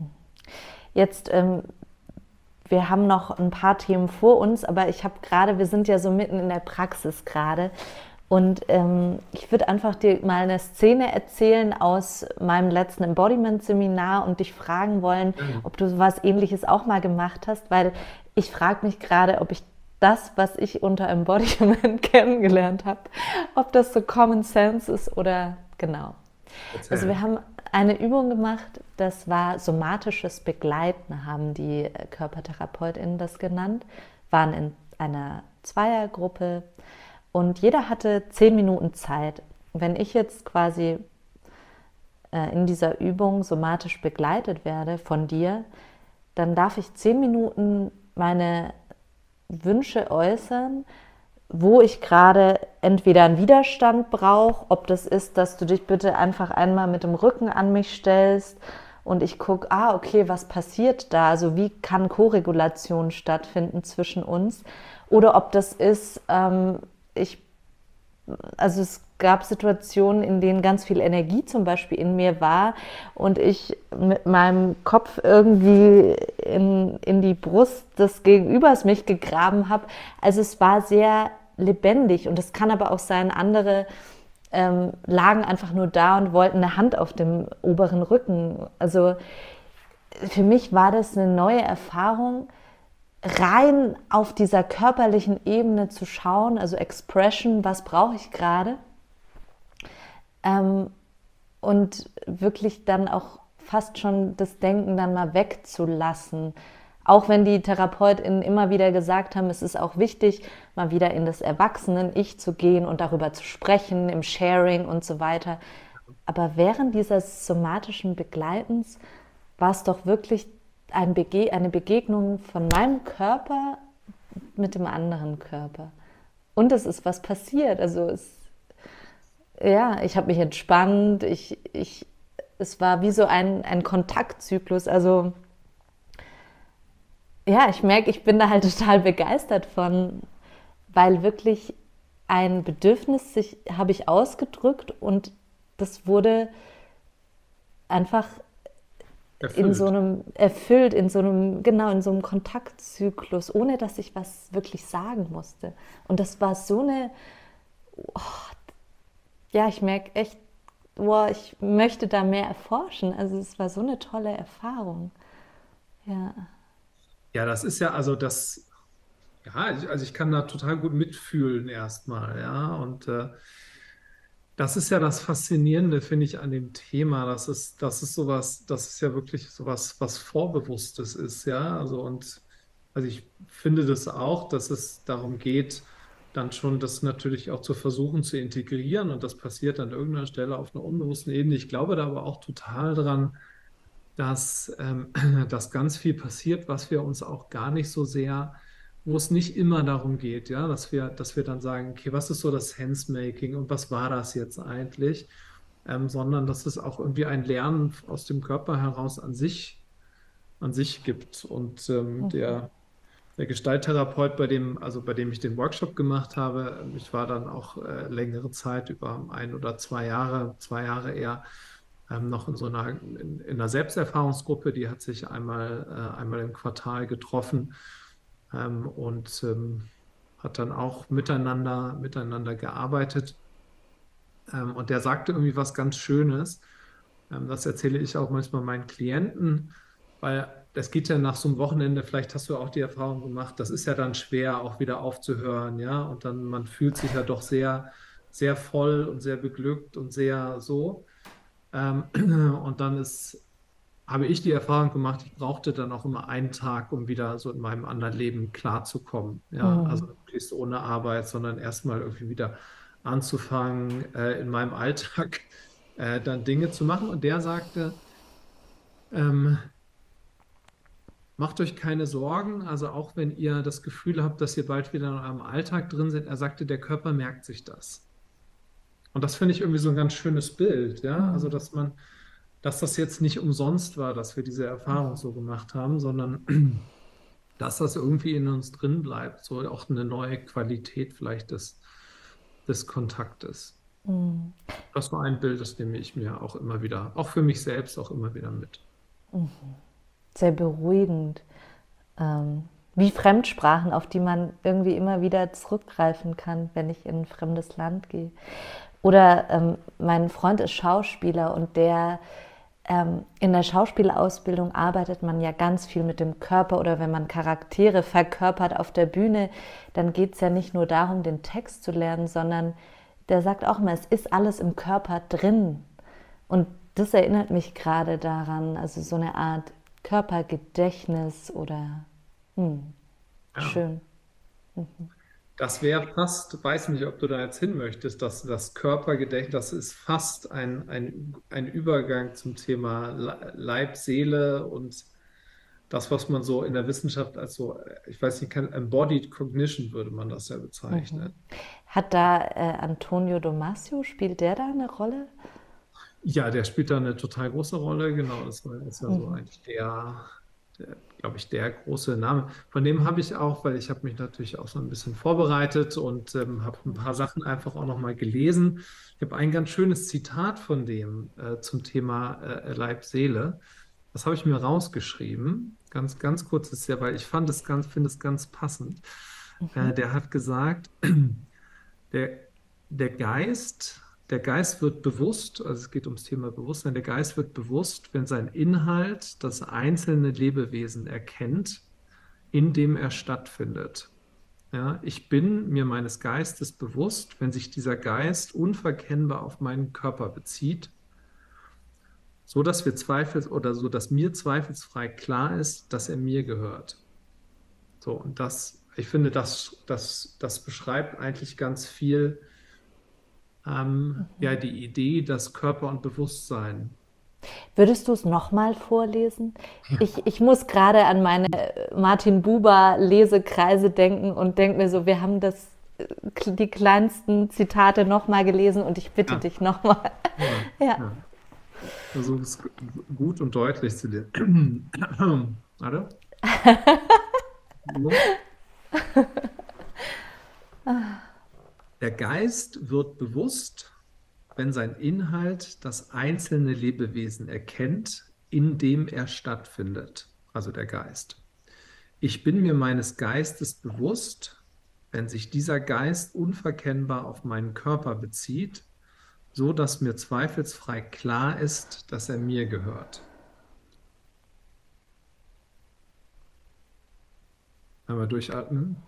Jetzt, ähm, wir haben noch ein paar Themen vor uns, aber ich habe gerade, wir sind ja so mitten in der Praxis gerade. Und ähm, ich würde einfach dir mal eine Szene erzählen aus meinem letzten Embodiment-Seminar und dich fragen wollen, Ja. ob du was Ähnliches auch mal gemacht hast, weil ich frage mich gerade, ob ich das, was ich unter Embodiment kennengelernt habe, ob das so Common Sense ist oder genau. Also wir Erzähl. haben eine Übung gemacht, das war somatisches Begleiten, haben die KörpertherapeutInnen das genannt, waren in einer Zweiergruppe und jeder hatte zehn Minuten Zeit. Wenn ich jetzt quasi äh, in dieser Übung somatisch begleitet werde von dir, dann darf ich zehn Minuten meine Wünsche äußern, wo ich gerade entweder einen Widerstand brauche, ob das ist, dass du dich bitte einfach einmal mit dem Rücken an mich stellst und ich gucke, ah, okay, was passiert da? Also wie kann Koregulation stattfinden zwischen uns? Oder ob das ist, ähm, ich also es gab Situationen, in denen ganz viel Energie zum Beispiel in mir war und ich mit meinem Kopf irgendwie in, in die Brust des Gegenübers mich gegraben habe. Also es war sehr lebendig und es kann aber auch sein, andere ähm, lagen einfach nur da und wollten eine Hand auf dem oberen Rücken. Also für mich war das eine neue Erfahrung, rein auf dieser körperlichen Ebene zu schauen, also Expression, was brauche ich gerade? Ähm, und wirklich dann auch fast schon das Denken dann mal wegzulassen. Auch wenn die TherapeutInnen immer wieder gesagt haben, es ist auch wichtig, mal wieder in das Erwachsenen-Ich zu gehen und darüber zu sprechen, im Sharing und so weiter. Aber während dieses somatischen Begleitens war es doch wirklich ein Bege eine Begegnung von meinem Körper mit dem anderen Körper. Und es ist was passiert. Also es, ja, ich habe mich entspannt. Ich, ich, es war wie so ein, ein Kontaktzyklus. Also ja, ich merke, ich bin da halt total begeistert von, weil wirklich ein Bedürfnis sich habe ich ausgedrückt und das wurde einfach in so Erfüllt. einem erfüllt, in so einem, genau, in so einem Kontaktzyklus, ohne dass ich was wirklich sagen musste. Und das war so eine, ja, ich merke echt, boah, ich möchte da mehr erforschen. Also es war so eine tolle Erfahrung. Ja. Ja, das ist ja, also das, ja, also also ich kann da total gut mitfühlen erstmal, ja. Und äh, das ist ja das Faszinierende, finde ich, an dem Thema. Das ist, das ist sowas, das ist ja wirklich sowas, was Vorbewusstes ist, ja. Also und also ich finde das auch, dass es darum geht, dann schon das natürlich auch zu versuchen zu integrieren. Und das passiert an irgendeiner Stelle auf einer unbewussten Ebene. Ich glaube da aber auch total dran, dass, ähm, dass ganz viel passiert, was wir uns auch gar nicht so sehr, wo es nicht immer darum geht, ja, dass wir, dass wir dann sagen, okay, was ist so das Sensemaking und was war das jetzt eigentlich? Ähm, sondern dass es auch irgendwie ein Lernen aus dem Körper heraus an sich, an sich gibt. Und ähm, der, der Gestalttherapeut, bei dem, also bei dem ich den Workshop gemacht habe, ich war dann auch äh, längere Zeit, über ein oder zwei Jahre, zwei Jahre eher, ähm, noch in so einer, in, in einer Selbsterfahrungsgruppe, die hat sich einmal, äh, einmal im Quartal getroffen ähm, und ähm, hat dann auch miteinander, miteinander gearbeitet. Ähm, und der sagte irgendwie was ganz Schönes. Ähm, das erzähle ich auch manchmal meinen Klienten, weil das geht ja nach so einem Wochenende, vielleicht hast du auch die Erfahrung gemacht, das ist ja dann schwer, auch wieder aufzuhören, ja. Und dann, man fühlt sich ja doch sehr, sehr voll und sehr beglückt und sehr so. Ähm, und dann ist, habe ich die Erfahrung gemacht, ich brauchte dann auch immer einen Tag, um wieder so in meinem anderen Leben klarzukommen. Ja, also möglichst ohne Arbeit, sondern erstmal irgendwie wieder anzufangen, äh, in meinem Alltag äh, dann Dinge zu machen. Und der sagte, ähm, macht euch keine Sorgen, also auch wenn ihr das Gefühl habt, dass ihr bald wieder in eurem Alltag drin seid, er sagte, der Körper merkt sich das. Und das finde ich irgendwie so ein ganz schönes Bild, ja, also Mhm. dass man, dass das jetzt nicht umsonst war, dass wir diese Erfahrung so gemacht haben, sondern dass das irgendwie in uns drin bleibt, so auch eine neue Qualität vielleicht des, des Kontaktes. Mhm. Das war ein Bild, das nehme ich mir auch immer wieder, auch für mich selbst auch immer wieder mit. Sehr beruhigend. Ähm, wie Fremdsprachen, auf die man irgendwie immer wieder zurückgreifen kann, wenn ich in ein fremdes Land gehe. Oder ähm, mein Freund ist Schauspieler und der ähm, in der Schauspielausbildung arbeitet man ja ganz viel mit dem Körper oder wenn man Charaktere verkörpert auf der Bühne, dann geht es ja nicht nur darum, den Text zu lernen, sondern der sagt auch immer, es ist alles im Körper drin. Und das erinnert mich gerade daran, also so eine Art Körpergedächtnis oder hm, Ja. schön. Das wäre fast, weiß nicht, ob du da jetzt hin möchtest, dass das Körpergedächtnis, das ist fast ein, ein, ein Übergang zum Thema Le- Leib, Seele und das, was man so in der Wissenschaft als so, ich weiß nicht, kann, Embodied Cognition würde man das ja bezeichnen. Hat da äh, Antonio Damasio, spielt der da eine Rolle? Ja, der spielt da eine total große Rolle, genau. Das war, ist ja so eigentlich der, der glaube ich, der große Name. Von dem habe ich auch, weil ich habe mich natürlich auch so ein bisschen vorbereitet und ähm, habe ein paar Sachen einfach auch nochmal gelesen. Ich habe ein ganz schönes Zitat von dem äh, zum Thema äh, Leib, Seele. Das habe ich mir rausgeschrieben. Ganz, ganz kurz ist ja, weil ich fand es ganz, finde es ganz passend. Äh, der hat gesagt, der, der Geist, der Geist wird bewusst, also es geht ums Thema Bewusstsein, der Geist wird bewusst, wenn sein Inhalt das einzelne Lebewesen erkennt, in dem er stattfindet. Ja, ich bin mir meines Geistes bewusst, wenn sich dieser Geist unverkennbar auf meinen Körper bezieht, so dass wir zweifels oder so, dass mir zweifelsfrei klar ist, dass er mir gehört. So, und das, ich finde, das, das, das beschreibt eigentlich ganz viel ähm, ja, die Idee, dass Körper und Bewusstsein. Würdest du es nochmal vorlesen? Ja. Ich, ich muss gerade an meine Martin Buber Lesekreise denken und denke mir so, wir haben das, äh, die kleinsten Zitate nochmal gelesen und ich bitte Ja, dich nochmal. ja, Ja. ja. Versuch es gut und deutlich zu lesen. Warte. Der Geist wird bewusst, wenn sein Inhalt das einzelne Lebewesen erkennt, in dem er stattfindet, also der Geist. Ich bin mir meines Geistes bewusst, wenn sich dieser Geist unverkennbar auf meinen Körper bezieht, so dass mir zweifelsfrei klar ist, dass er mir gehört. Einmal durchatmen.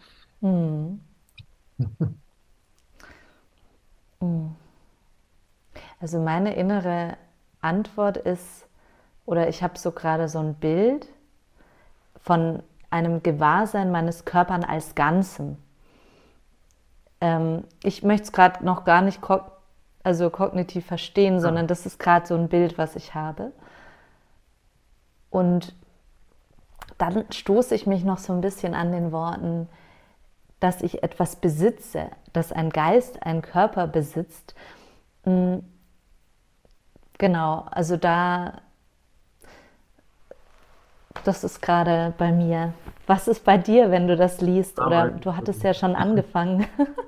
Also meine innere Antwort ist, oder ich habe so gerade so ein Bild von einem Gewahrsein meines Körpers als Ganzem. Ähm, ich möchte es gerade noch gar nicht ko also kognitiv verstehen, sondern Ja, das ist gerade so ein Bild, was ich habe. Und dann stoße ich mich noch so ein bisschen an den Worten, dass ich etwas besitze, dass ein Geist einen Körper besitzt. Genau, also da, das ist gerade bei mir. Was ist bei dir, wenn du das liest? Oder aber du hattest ja schon angefangen.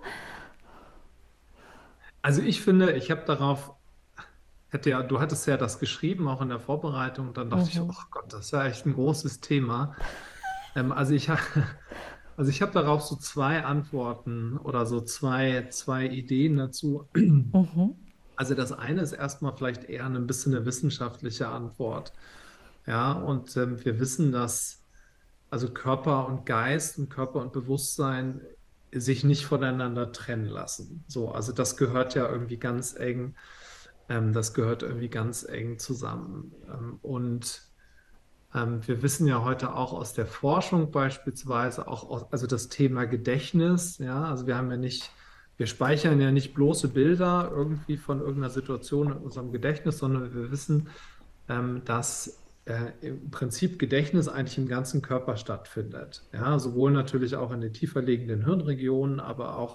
also ich finde, ich habe darauf, hätte ja, du hattest ja das geschrieben, auch in der Vorbereitung, dann dachte ich, oh Gott, das ist ja echt ein großes Thema. Ähm, also ich habe also ich habe darauf so zwei Antworten oder so zwei, zwei Ideen dazu. Also das eine ist erstmal vielleicht eher ein bisschen eine wissenschaftliche Antwort. Ja, und ähm, wir wissen, dass also Körper und Geist und Körper und Bewusstsein sich nicht voneinander trennen lassen. So, also das gehört ja irgendwie ganz eng, ähm, das gehört irgendwie ganz eng zusammen. Ähm, und ähm, wir wissen ja heute auch aus der Forschung beispielsweise auch aus, also das Thema Gedächtnis, ja, also wir haben ja nicht, wir speichern ja nicht bloße Bilder irgendwie von irgendeiner Situation in unserem Gedächtnis, sondern wir wissen, ähm, dass äh, im Prinzip Gedächtnis eigentlich im ganzen Körper stattfindet. Ja, sowohl natürlich auch in den tiefer liegenden Hirnregionen, aber auch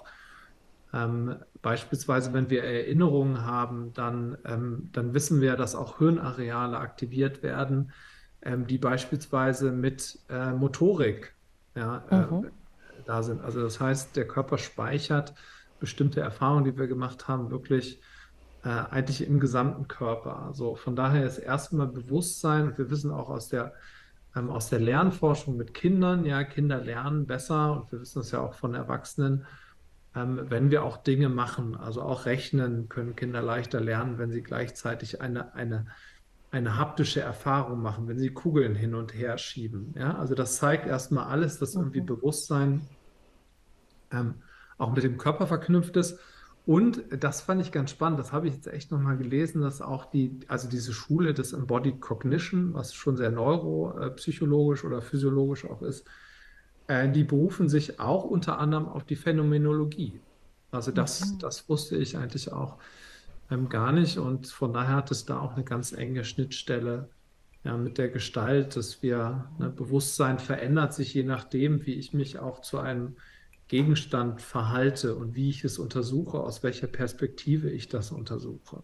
ähm, beispielsweise, wenn wir Erinnerungen haben, dann, ähm, dann wissen wir, dass auch Hirnareale aktiviert werden, ähm, die beispielsweise mit äh, Motorik, ja, Mhm. äh, da sind. Also das heißt, der Körper speichert bestimmte Erfahrungen, die wir gemacht haben, wirklich äh, eigentlich im gesamten Körper. Also von daher ist erstmal Bewusstsein, und wir wissen auch aus der, ähm, aus der Lernforschung mit Kindern, ja, Kinder lernen besser und wir wissen das ja auch von Erwachsenen, ähm, wenn wir auch Dinge machen, also auch rechnen, können Kinder leichter lernen, wenn sie gleichzeitig eine, eine, eine haptische Erfahrung machen, wenn sie Kugeln hin und her schieben. Ja? Also das zeigt erstmal alles, dass irgendwie Mhm. Bewusstsein ähm, auch mit dem Körper verknüpft ist. Und das fand ich ganz spannend, das habe ich jetzt echt nochmal gelesen, dass auch die, also diese Schule des Embodied Cognition, was schon sehr neuropsychologisch oder physiologisch auch ist, äh, die berufen sich auch unter anderem auf die Phänomenologie. Also das, Mhm. das wusste ich eigentlich auch ähm, gar nicht und von daher hat es da auch eine ganz enge Schnittstelle ja, mit der Gestalt, dass wir, ne, Bewusstsein verändert sich je nachdem, wie ich mich auch zu einem Gegenstand verhalte und wie ich es untersuche, aus welcher Perspektive ich das untersuche.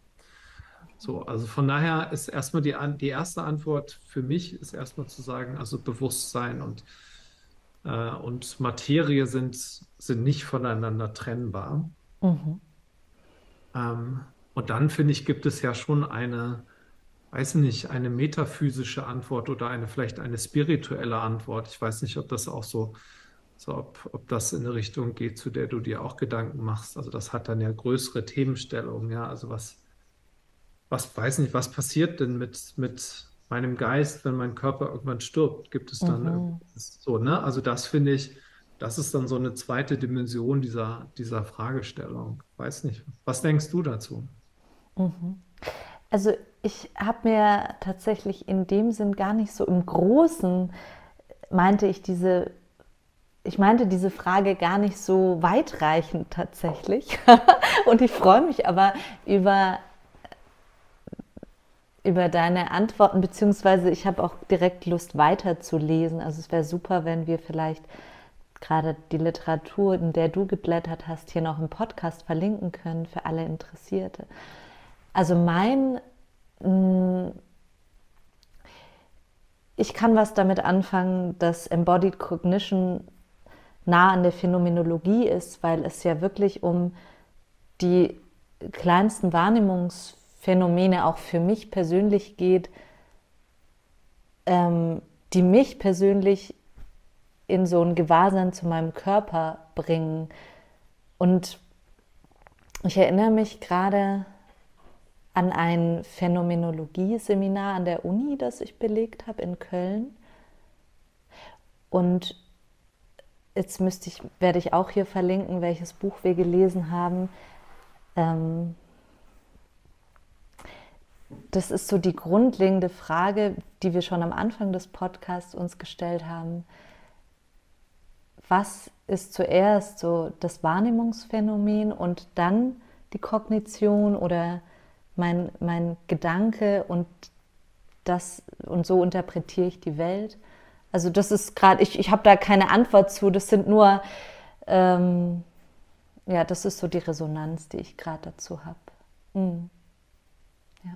So, also von daher ist erstmal die, An- die erste Antwort für mich ist erstmal zu sagen, also Bewusstsein und, äh, und Materie sind, sind nicht voneinander trennbar. Mhm. Ähm, und dann finde ich, gibt es ja schon eine, weiß nicht, eine metaphysische Antwort oder eine vielleicht eine spirituelle Antwort. Ich weiß nicht, ob das auch so, so ob, ob das in eine Richtung geht, zu der du dir auch Gedanken machst. Also das hat dann ja größere Themenstellungen, ja. Also was, was weiß nicht, was passiert denn mit, mit meinem Geist, wenn mein Körper irgendwann stirbt? Gibt es dann Mhm. irgendwas so, ne? Also das finde ich, das ist dann so eine zweite Dimension dieser, dieser Fragestellung. Weiß nicht. Was denkst du dazu? Mhm. Also ich habe mir tatsächlich in dem Sinn gar nicht so im Großen, meinte ich diese, ich meinte diese Frage gar nicht so weitreichend tatsächlich. Und ich freue mich aber über, über deine Antworten, beziehungsweise ich habe auch direkt Lust weiterzulesen. Also es wäre super, wenn wir vielleicht gerade die Literatur, in der du geblättert hast, hier noch im Podcast verlinken können für alle Interessierte. Also mein, ich kann was damit anfangen, dass Embodied Cognition nah an der Phänomenologie ist, weil es ja wirklich um die kleinsten Wahrnehmungsphänomene auch für mich persönlich geht, ähm, die mich persönlich in so ein Gewahrsein zu meinem Körper bringen. Und ich erinnere mich gerade an ein Phänomenologie-Seminar an der Uni, das ich belegt habe in Köln. Und jetzt müsste ich, werde ich auch hier verlinken, welches Buch wir gelesen haben. Ähm, das ist so die grundlegende Frage, die wir schon am Anfang des Podcasts uns gestellt haben. Was ist zuerst so das Wahrnehmungsphänomen und dann die Kognition oder mein, mein Gedanke und das und so interpretiere ich die Welt? Also das ist gerade, ich, ich habe da keine Antwort zu, das sind nur, ähm, ja, das ist so die Resonanz, die ich gerade dazu habe. Mhm. Ja.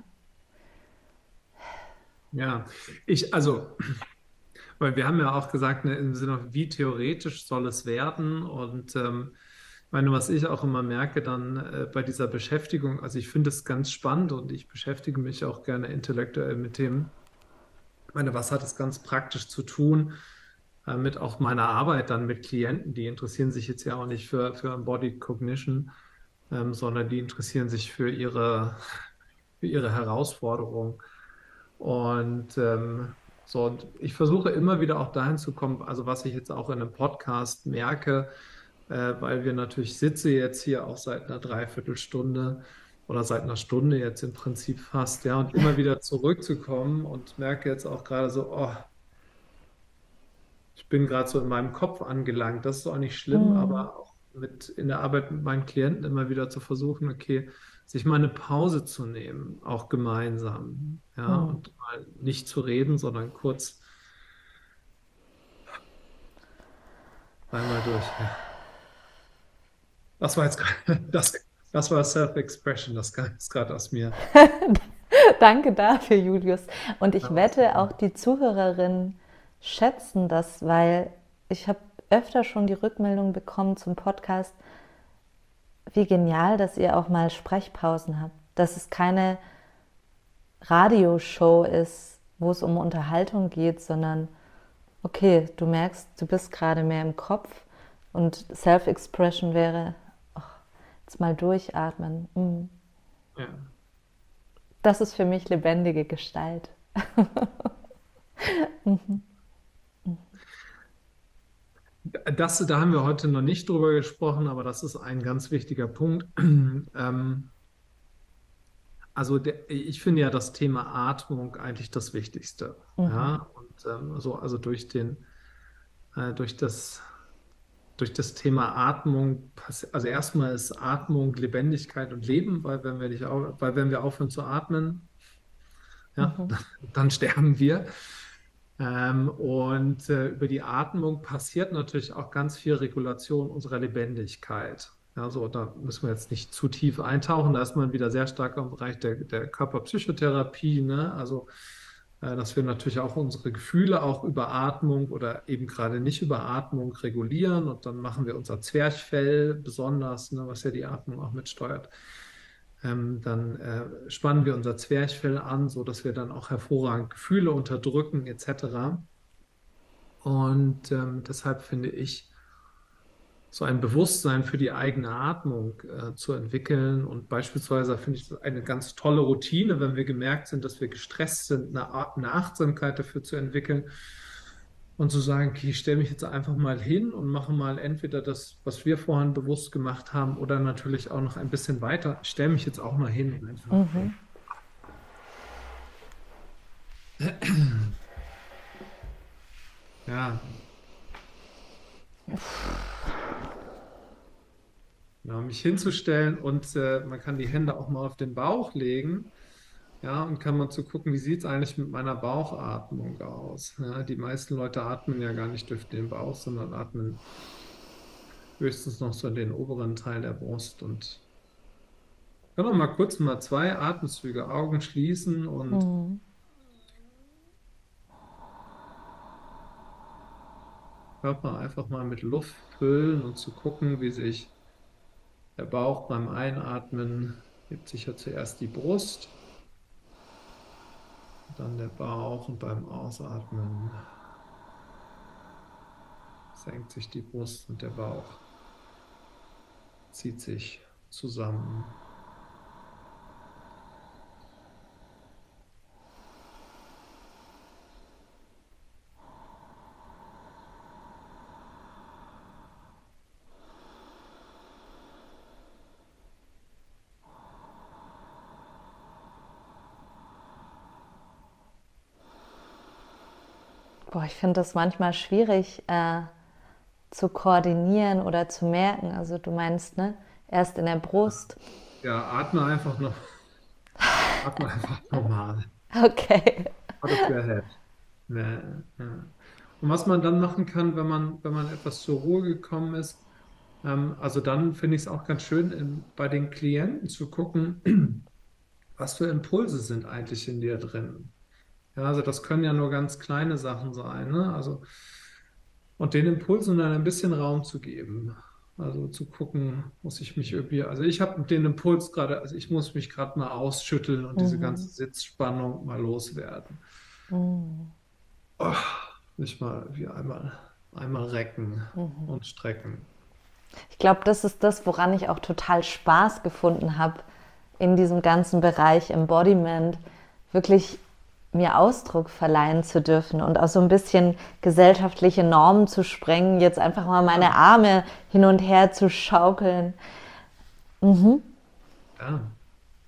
Ja, ich, also, weil wir haben ja auch gesagt, ne, im Sinne, wie theoretisch soll es werden? Und ähm, ich meine, was ich auch immer merke dann äh, bei dieser Beschäftigung, also ich finde es ganz spannend und ich beschäftige mich auch gerne intellektuell mit Themen. Ich meine, was hat es ganz praktisch zu tun äh, mit auch meiner Arbeit dann mit Klienten, die interessieren sich jetzt ja auch nicht für, für Embodied Cognition, ähm, sondern die interessieren sich für ihre, für ihre Herausforderung. Und ähm, so, und ich versuche immer wieder auch dahin zu kommen, also was ich jetzt auch in einem Podcast merke, äh, weil wir natürlich sitze jetzt hier auch seit einer Dreiviertelstunde oder seit einer Stunde jetzt im Prinzip fast, ja, und immer wieder zurückzukommen und merke jetzt auch gerade so, oh, ich bin gerade so in meinem Kopf angelangt. Das ist auch nicht schlimm, Mhm. aber auch mit in der Arbeit mit meinen Klienten immer wieder zu versuchen, okay, sich mal eine Pause zu nehmen, auch gemeinsam, ja, Mhm. und mal nicht zu reden, sondern kurz einmal durch. Ja. Das war jetzt gerade, das, das war Self-Expression, das kam jetzt gerade aus mir Danke dafür, Julius. Und ich heraus. wette, auch die Zuhörerinnen schätzen das, weil ich habe öfter schon die Rückmeldung bekommen zum Podcast, wie genial, dass ihr auch mal Sprechpausen habt. Dass es keine Radioshow ist, wo es um Unterhaltung geht, sondern okay, du merkst, du bist gerade mehr im Kopf und Self-Expression wäre, ach, jetzt mal durchatmen. Mm. Ja. Das ist für mich lebendige Gestalt. Das, da haben wir heute noch nicht drüber gesprochen, aber das ist ein ganz wichtiger Punkt. Ähm, also der, ich finde ja das Thema Atmung eigentlich das Wichtigste. Mhm. Ja, und ähm, so, also durch den, äh, durch das, durch das Thema Atmung, passi- also erstmal ist Atmung Lebendigkeit und Leben, weil wenn wir nicht, au- weil wenn wir aufhören zu atmen, ja, Mhm. dann sterben wir. Ähm, und äh, über die Atmung passiert natürlich auch ganz viel Regulation unserer Lebendigkeit. Ja, so, da müssen wir jetzt nicht zu tief eintauchen. Da ist man wieder sehr stark im Bereich der, der Körperpsychotherapie, ne? Also, äh, dass wir natürlich auch unsere Gefühle auch über Atmung oder eben gerade nicht über Atmung regulieren. Und dann machen wir unser Zwerchfell besonders, ne, was ja die Atmung auch mitsteuert. Ähm, dann äh, spannen wir unser Zwerchfell an, sodass wir dann auch hervorragend Gefühle unterdrücken, et cetera. Und ähm, deshalb finde ich, so ein Bewusstsein für die eigene Atmung äh, zu entwickeln. Und beispielsweise finde ich das eine ganz tolle Routine, wenn wir gemerkt sind, dass wir gestresst sind, eine, Art- eine Achtsamkeit dafür zu entwickeln und zu sagen, okay, ich stelle mich jetzt einfach mal hin und mache mal entweder das, was wir vorhin bewusst gemacht haben, oder natürlich auch noch ein bisschen weiter. Ich stelle mich jetzt auch mal hin und einfach. Ja, ja, mich hinzustellen und äh, man kann die Hände auch mal auf den Bauch legen, ja, und kann man zu gucken, wie sieht es eigentlich mit meiner Bauchatmung aus? Ja, die meisten Leute atmen ja gar nicht durch den Bauch, sondern atmen höchstens noch so in den oberen Teil der Brust und können wir mal kurz mal zwei Atemzüge, Augen schließen und Mhm. Körper einfach mal mit Luft füllen und zu gucken, wie sich der Bauch beim Einatmen hebt sich ja zuerst die Brust, dann der Bauch und beim Ausatmen senkt sich die Brust und der Bauch zieht sich zusammen. Boah, ich finde das manchmal schwierig äh, zu koordinieren oder zu merken. Also du meinst, ne? Erst in der Brust. Ja, atme einfach noch, atme einfach normal. Okay. Out of your head. Ja, ja. Und was man dann machen kann, wenn man, wenn man etwas zur Ruhe gekommen ist, ähm, also dann finde ich es auch ganz schön, in, bei den Klienten zu gucken, was für Impulse sind eigentlich in dir drin. Ja, also das können ja nur ganz kleine Sachen sein, ne? Also, und den Impulsen dann ein bisschen Raum zu geben. Also zu gucken, muss ich mich irgendwie, also ich habe den Impuls gerade, also ich muss mich gerade mal ausschütteln und diese ganze Mhm. Sitzspannung mal loswerden. Mhm. Oh, nicht mal wie einmal, einmal recken und strecken. Ich glaube, das ist das, woran ich auch total Spaß gefunden habe in diesem ganzen Bereich Embodiment, wirklich mir Ausdruck verleihen zu dürfen und auch so ein bisschen gesellschaftliche Normen zu sprengen, jetzt einfach mal meine Ja, Arme hin und her zu schaukeln. Mhm. ja.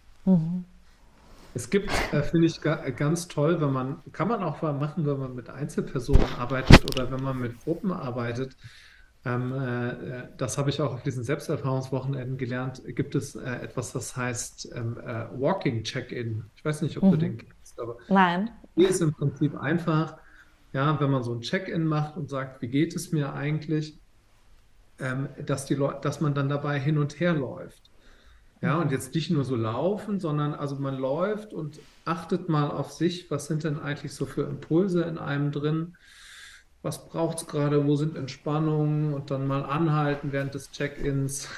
Es gibt, äh, finde ich, ga, ganz toll, wenn man, kann man auch mal machen, wenn man mit Einzelpersonen arbeitet oder wenn man mit Gruppen arbeitet. Ähm, äh, das habe ich auch auf diesen Selbsterfahrungswochenenden gelernt. Gibt es äh, etwas, das heißt ähm, äh, Walking Check-in. Ich weiß nicht, ob du Mhm. den kennst, aber Nein. hier ist im Prinzip einfach, ja, wenn man so ein Check-in macht und sagt, wie geht es mir eigentlich, ähm, dass die Leu dass man dann dabei hin und her läuft. Ja, und Mhm. jetzt nicht nur so laufen, sondern also man läuft und achtet mal auf sich, was sind denn eigentlich so für Impulse in einem drin? Was braucht es gerade? Wo sind Entspannungen? Und dann mal anhalten während des Check-ins.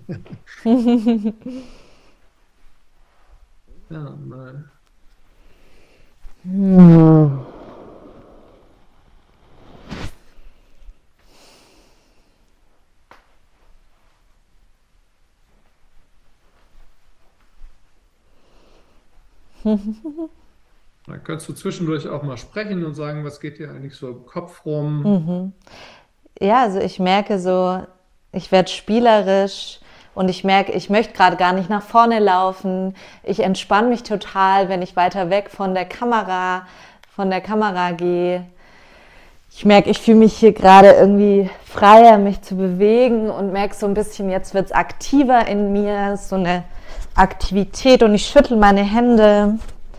Ja, mal. Hm. Dann kannst du zwischendurch auch mal sprechen und sagen, was geht dir eigentlich so im Kopf rum? Mhm. Ja, also ich merke so, ich werde spielerisch und ich merke, ich möchte gerade gar nicht nach vorne laufen. Ich entspanne mich total, wenn ich weiter weg von der Kamera, von der Kamera gehe. Ich merke, ich fühle mich hier gerade irgendwie freier, mich zu bewegen und merke so ein bisschen, jetzt wird es aktiver in mir, so eine Aktivität und ich schüttel meine Hände.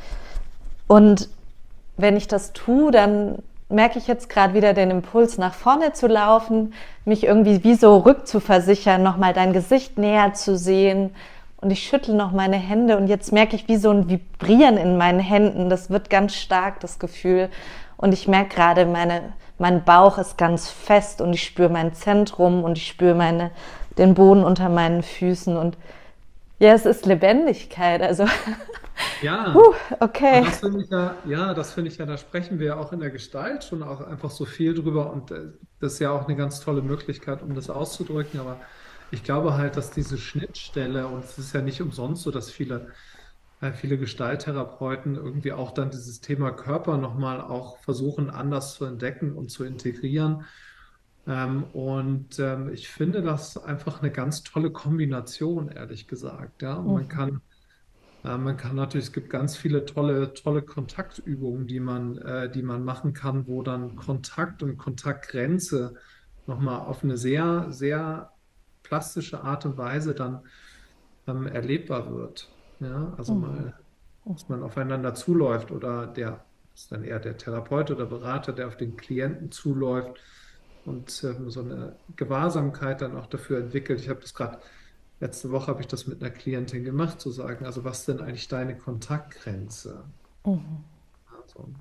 Und wenn ich das tue, dann merke ich jetzt gerade wieder den Impuls, nach vorne zu laufen, mich irgendwie wie so rückzuversichern, nochmal dein Gesicht näher zu sehen. Und ich schüttle noch meine Hände und jetzt merke ich wie so ein Vibrieren in meinen Händen. Das wird ganz stark, das Gefühl. Und ich merke gerade, meine, mein Bauch ist ganz fest und ich spüre mein Zentrum und ich spüre meine, den Boden unter meinen Füßen. Und ja, es ist Lebendigkeit. Also, Ja, huh, okay. und das finde ich ja, ja, das finde ich ja, da sprechen wir ja auch in der Gestalt schon auch einfach so viel drüber und äh, das ist ja auch eine ganz tolle Möglichkeit, um das auszudrücken, aber ich glaube halt, dass diese Schnittstelle, und es ist ja nicht umsonst so, dass viele, äh, viele Gestalttherapeuten irgendwie auch dann dieses Thema Körper nochmal auch versuchen, anders zu entdecken und zu integrieren. Ähm, und ähm, ich finde das einfach eine ganz tolle Kombination, ehrlich gesagt. Ja, und man kann äh, man kann natürlich, es gibt ganz viele tolle, tolle Kontaktübungen, die man, äh, die man machen kann, wo dann Kontakt und Kontaktgrenze nochmal auf eine sehr, sehr plastische Art und Weise dann ähm, erlebbar wird. Ja, also mal, dass man aufeinander zuläuft oder der ist dann eher der Therapeut oder Berater, der auf den Klienten zuläuft und ähm, so eine Gewahrsamkeit dann auch dafür entwickelt. Ich habe das gerade letzte Woche habe ich das mit einer Klientin gemacht, zu sagen, also was ist denn eigentlich deine Kontaktgrenze? Also,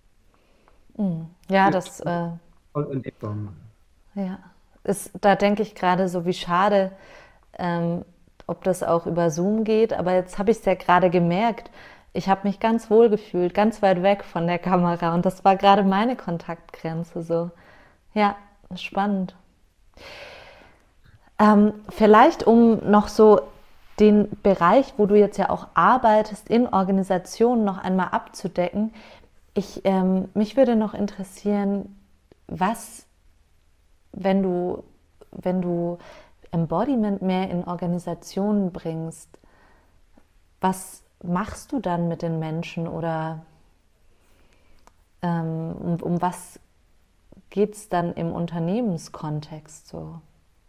Ja, ja, das toll, äh, toll erlebbar machen. ja. Ist, da denke ich gerade so, wie schade, ähm, ob das auch über Zoom geht. Aber jetzt habe ich es ja gerade gemerkt. Ich habe mich ganz wohl gefühlt, ganz weit weg von der Kamera. Und das war gerade meine Kontaktgrenze so. Ja, spannend. Ähm, vielleicht um noch so den Bereich, wo du jetzt ja auch arbeitest, in Organisationen noch einmal abzudecken. Ich, ähm, mich würde noch interessieren, was, wenn du, wenn du Embodiment mehr in Organisationen bringst, was machst du dann mit den Menschen oder ähm, um, um was geht es dann im Unternehmenskontext so?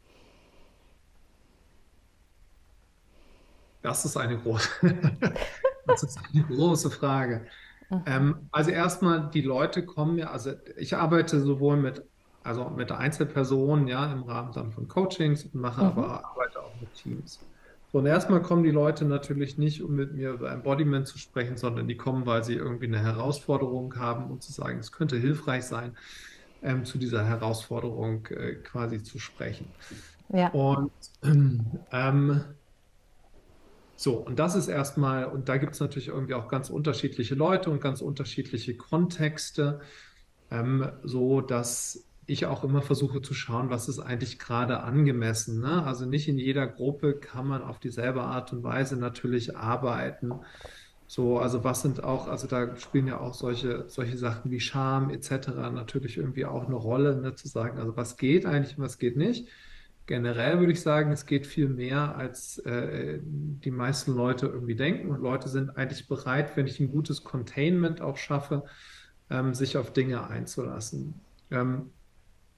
Das ist eine große, das ist eine große Frage. Ähm, also erstmal, die Leute kommen ja, also ich arbeite sowohl mit, also mit Einzelpersonen, ja, im Rahmen dann von Coachings und mache Mhm. aber arbeite auch mit Teams. So, und erstmal kommen die Leute natürlich nicht, um mit mir über Embodiment zu sprechen, sondern die kommen, weil sie irgendwie eine Herausforderung haben und zu sagen, es könnte hilfreich sein, ähm, zu dieser Herausforderung äh, quasi zu sprechen. Ja. Und ähm, so, und das ist erstmal, und da gibt es natürlich irgendwie auch ganz unterschiedliche Leute und ganz unterschiedliche Kontexte, ähm, so dass ich auch immer versuche zu schauen, was ist eigentlich gerade angemessen. Ne? Also nicht in jeder Gruppe kann man auf dieselbe Art und Weise natürlich arbeiten. So, also was sind auch, also da spielen ja auch solche, solche Sachen wie Scham et cetera natürlich irgendwie auch eine Rolle, ne? Zu sagen, also was geht eigentlich und was geht nicht. Generell würde ich sagen, es geht viel mehr, als äh, die meisten Leute irgendwie denken. Und Leute sind eigentlich bereit, wenn ich ein gutes Containment auch schaffe, ähm, sich auf Dinge einzulassen. Ähm,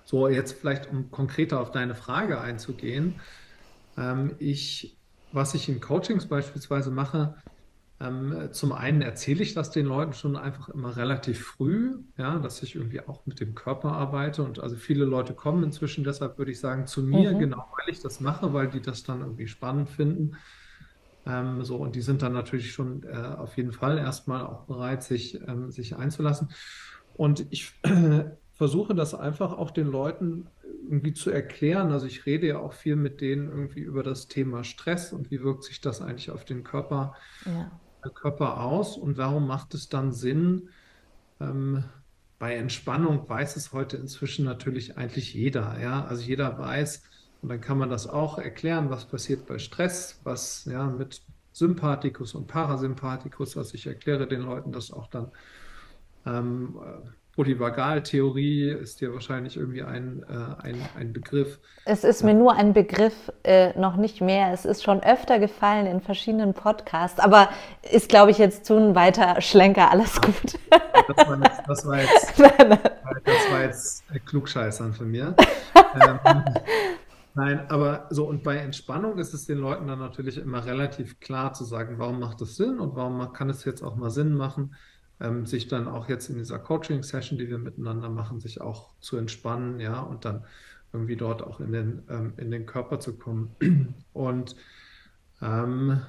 So, jetzt vielleicht, um konkreter auf deine Frage einzugehen. Ähm, ich, was ich in Coachings beispielsweise mache, ähm, zum einen erzähle ich das den Leuten schon einfach immer relativ früh, ja, dass ich irgendwie auch mit dem Körper arbeite. Und also viele Leute kommen inzwischen, deshalb würde ich sagen, zu mir, Mhm. genau weil ich das mache, weil die das dann irgendwie spannend finden. Ähm, so, und die sind dann natürlich schon äh, auf jeden Fall erstmal auch bereit, sich, ähm, sich einzulassen. Und ich äh, versuche das einfach auch den Leuten irgendwie zu erklären. Also ich rede ja auch viel mit denen irgendwie über das Thema Stress und wie wirkt sich das eigentlich auf den Körper, Ja. äh, Körper aus und warum macht es dann Sinn, ähm, bei Entspannung weiß es heute inzwischen natürlich eigentlich jeder, ja. Also jeder weiß, und dann kann man das auch erklären, was passiert bei Stress, was ja mit Sympathikus und Parasympathikus, also ich erkläre den Leuten das auch dann. Ähm, äh, Polyvagaltheorie ist dir wahrscheinlich irgendwie ein, äh, ein, ein Begriff. Es ist Äh, mir nur ein Begriff, äh, noch nicht mehr. Es ist schon öfter gefallen in verschiedenen Podcasts, aber ist, glaube ich, jetzt zu ein weiter Schlenker. Alles gut. das war jetzt, das war jetzt, das war jetzt äh, Klugscheißern von mir. Ähm, Nein, aber so, und bei Entspannung ist es den Leuten dann natürlich immer relativ klar zu sagen, warum macht das Sinn und warum ma- kann es jetzt auch mal Sinn machen, ähm, sich dann auch jetzt in dieser Coaching-Session, die wir miteinander machen, sich auch zu entspannen, ja, und dann irgendwie dort auch in den, ähm, in den Körper zu kommen. Und ähm,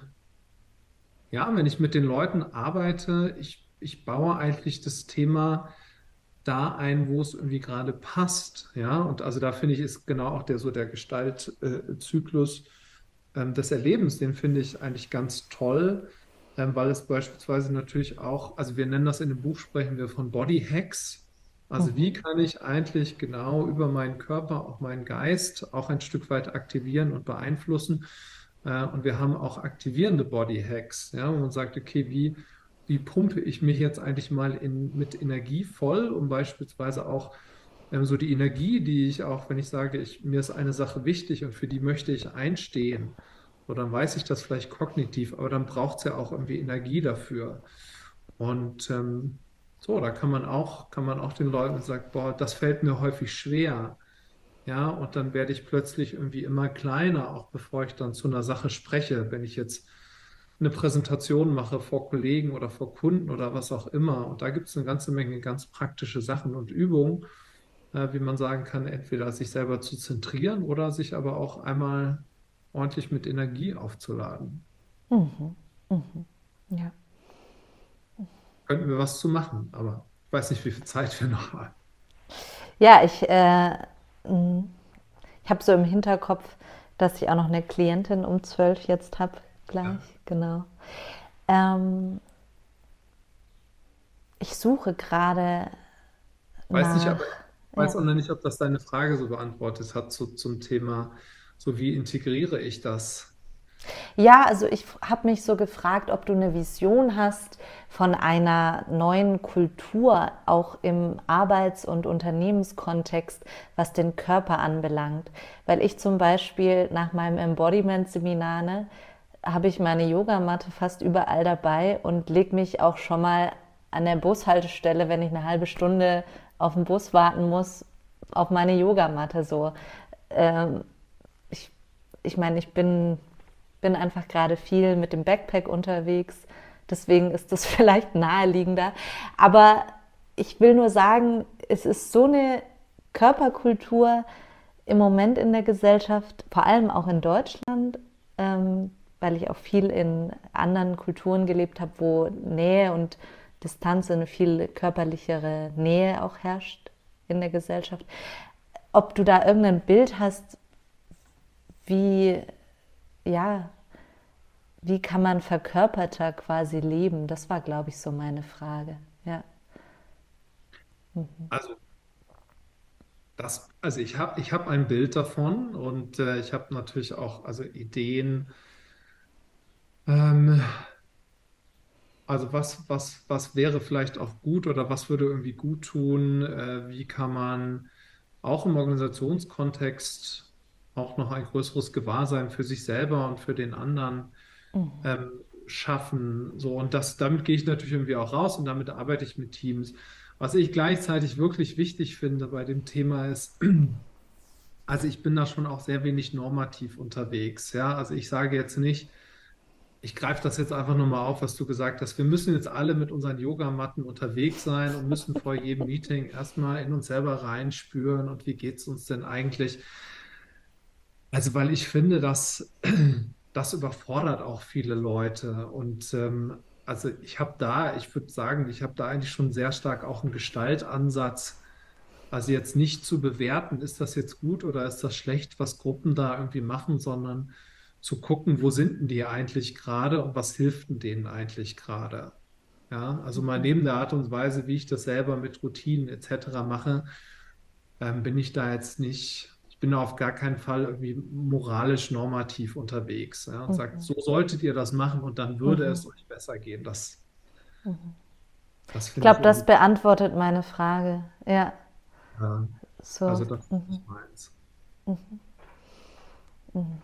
ja, wenn ich mit den Leuten arbeite, ich, ich baue eigentlich das Thema da ein, wo es irgendwie gerade passt. Ja, und also da finde ich, ist genau auch der so der Gestaltzyklus ähm, des Erlebens, den finde ich eigentlich ganz toll, ähm, weil es beispielsweise natürlich auch, also wir nennen das in dem Buch, sprechen wir von Body Hacks. Also wie kann ich eigentlich genau über meinen Körper, auch meinen Geist auch ein Stück weit aktivieren und beeinflussen? Äh, und wir haben auch aktivierende Body Hacks, ja, wo man sagt, okay, wie wie pumpe ich mich jetzt eigentlich mal in, mit Energie voll, um beispielsweise auch ähm, so die Energie, die ich auch, wenn ich sage, ich, mir ist eine Sache wichtig und für die möchte ich einstehen, so dann weiß ich das vielleicht kognitiv, aber dann braucht es ja auch irgendwie Energie dafür. Und ähm, so, da kann man auch, kann man auch den Leuten sagen, boah, das fällt mir häufig schwer. Ja, und dann werde ich plötzlich irgendwie immer kleiner, auch bevor ich dann zu einer Sache spreche. Wenn ich jetzt eine Präsentation mache vor Kollegen oder vor Kunden oder was auch immer. Und da gibt es eine ganze Menge ganz praktische Sachen und Übungen, äh, wie man sagen kann, entweder sich selber zu zentrieren oder sich aber auch einmal ordentlich mit Energie aufzuladen. Ja. Könnten wir was zu machen, aber ich weiß nicht, wie viel Zeit wir noch haben. Ja, ich, äh, ich habe so im Hinterkopf, dass ich auch noch eine Klientin um zwölf jetzt habe, gleich, Ja. genau. Ähm, ich suche gerade Weiß nicht, nach, aber weiß ja, auch noch nicht, ob das deine Frage so beantwortet hat, so zum Thema, so wie integriere ich das? Ja, also ich habe mich so gefragt, ob du eine Vision hast von einer neuen Kultur, auch im Arbeits- und Unternehmenskontext, was den Körper anbelangt. Weil ich zum Beispiel nach meinem Embodiment-Seminar, ne, habe ich meine Yogamatte fast überall dabei und lege mich auch schon mal an der Bushaltestelle, wenn ich eine halbe Stunde auf den Bus warten muss, auf meine Yogamatte so. Ähm, ich ich meine, ich bin, bin einfach gerade viel mit dem Backpack unterwegs. Deswegen ist das vielleicht naheliegender. Aber ich will nur sagen, es ist so eine Körperkultur im Moment in der Gesellschaft, vor allem auch in Deutschland, ähm, weil ich auch viel in anderen Kulturen gelebt habe, wo Nähe und Distanz, eine viel körperlichere Nähe auch herrscht in der Gesellschaft. Ob du da irgendein Bild hast, wie, ja, wie kann man verkörperter quasi leben? Das war, glaube ich, so meine Frage. Ja. Also das, also ich habe ich hab ein Bild davon und äh, ich habe natürlich auch also Ideen. Ähm, also was, was, was wäre vielleicht auch gut oder was würde irgendwie gut tun? Äh, wie kann man auch im Organisationskontext auch noch ein größeres Gewahrsein für sich selber und für den anderen ähm, schaffen? So, und das, damit gehe ich natürlich irgendwie auch raus und damit arbeite ich mit Teams. Was ich gleichzeitig wirklich wichtig finde bei dem Thema ist, also ich bin da schon auch sehr wenig normativ unterwegs. Ja, also ich sage jetzt nicht, ich greife das jetzt einfach nur mal auf, was du gesagt hast. Wir müssen jetzt alle mit unseren Yogamatten unterwegs sein und müssen vor jedem Meeting erstmal in uns selber reinspüren und wie geht es uns denn eigentlich? Also, weil ich finde, dass das überfordert auch viele Leute. Und ähm, also ich habe da, ich würde sagen, ich habe da eigentlich schon sehr stark auch einen Gestaltansatz. Also jetzt nicht zu bewerten, ist das jetzt gut oder ist das schlecht, was Gruppen da irgendwie machen, sondern zu gucken, wo sind denn die eigentlich gerade und was hilft denn denen eigentlich gerade? Ja, also mal neben der Art und Weise, wie ich das selber mit Routinen et cetera mache, ähm, bin ich da jetzt nicht, ich bin da auf gar keinen Fall irgendwie moralisch normativ unterwegs, ja, und sagt, Mhm. so solltet ihr das machen und dann würde Mhm. es euch besser gehen. Das, Mhm. das Ich finde ich glaube, das irgendwie, beantwortet meine Frage. Ja, ja, so. also das ist Mhm. nicht meins. Mhm. Mhm.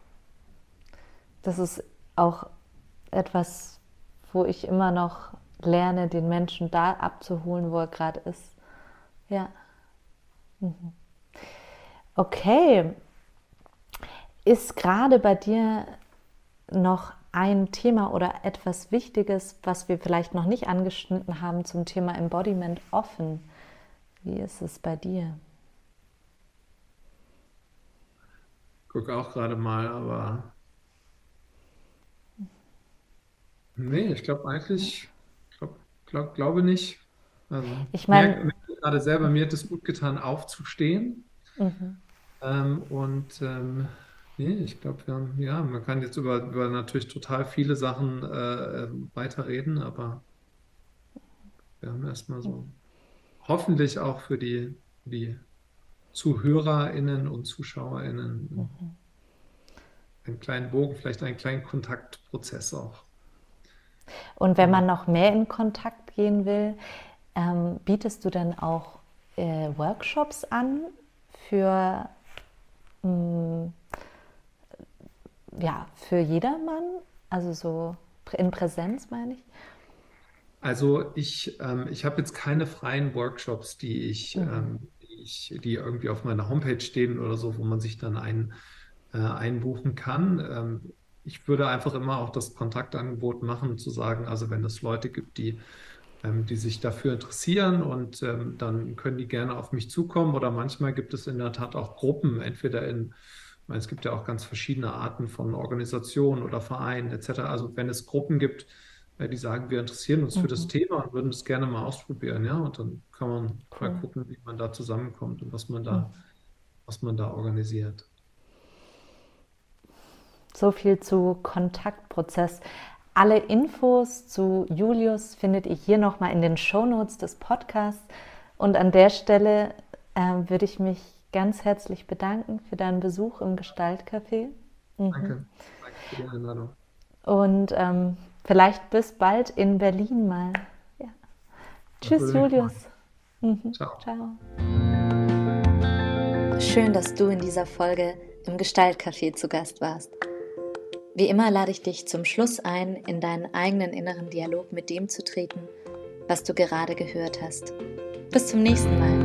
Das ist auch etwas, wo ich immer noch lerne, den Menschen da abzuholen, wo er gerade ist. Ja. Mhm. Okay. Ist gerade bei dir noch ein Thema oder etwas Wichtiges, was wir vielleicht noch nicht angeschnitten haben zum Thema Embodiment offen? Wie ist es bei dir? Guck auch gerade mal, aber nee, ich glaube eigentlich, ich glaub, glaub, glaube nicht. Also Ich ich meine, merke, merke gerade selber, mir hat es gut getan, aufzustehen. mhm, Ähm, und ähm, nee, ich glaube, wir haben, ja, man kann jetzt über, über natürlich total viele Sachen äh, ähm, weiterreden, aber wir haben erstmal so hoffentlich auch für die, die ZuhörerInnen und ZuschauerInnen einen kleinen Bogen, vielleicht einen kleinen Kontaktprozess auch. und wenn Genau. man noch mehr in Kontakt gehen will, ähm, bietest du dann auch äh, Workshops an für, mh, ja, für jedermann? Also so in Präsenz, meine ich? Also ich, ähm, ich habe jetzt keine freien Workshops, die ich, Mhm. ähm, die ich, die irgendwie auf meiner Homepage stehen oder so, wo man sich dann ein, äh, einbuchen kann. Ähm, ich würde einfach immer auch das Kontaktangebot machen, zu sagen, also wenn es Leute gibt, die, ähm, die sich dafür interessieren und ähm, dann können die gerne auf mich zukommen oder manchmal gibt es in der Tat auch Gruppen, entweder in, ich meine, es gibt ja auch ganz verschiedene Arten von Organisationen oder Vereinen et cetera. Also wenn es Gruppen gibt, äh, die sagen, wir interessieren uns für das Mhm. Thema und würden es gerne mal ausprobieren, ja. Und dann kann man mal Cool. gucken, wie man da zusammenkommt und was man Mhm. da, was man da organisiert. So viel zu Kontaktprozess. Alle Infos zu Julius findet ihr hier nochmal in den Shownotes des Podcasts. Und an der Stelle äh, würde ich mich ganz herzlich bedanken für deinen Besuch im Gestaltcafé. Mhm. Danke. Danke für die Einladung. Und ähm, vielleicht bis bald in Berlin mal. Ja. Das Tschüss, würde mich Julius. freuen. Mhm. Ciao. Ciao. Schön, dass du in dieser Folge im Gestaltcafé zu Gast warst. Wie immer lade ich dich zum Schluss ein, in deinen eigenen inneren Dialog mit dem zu treten, was du gerade gehört hast. Bis zum nächsten Mal.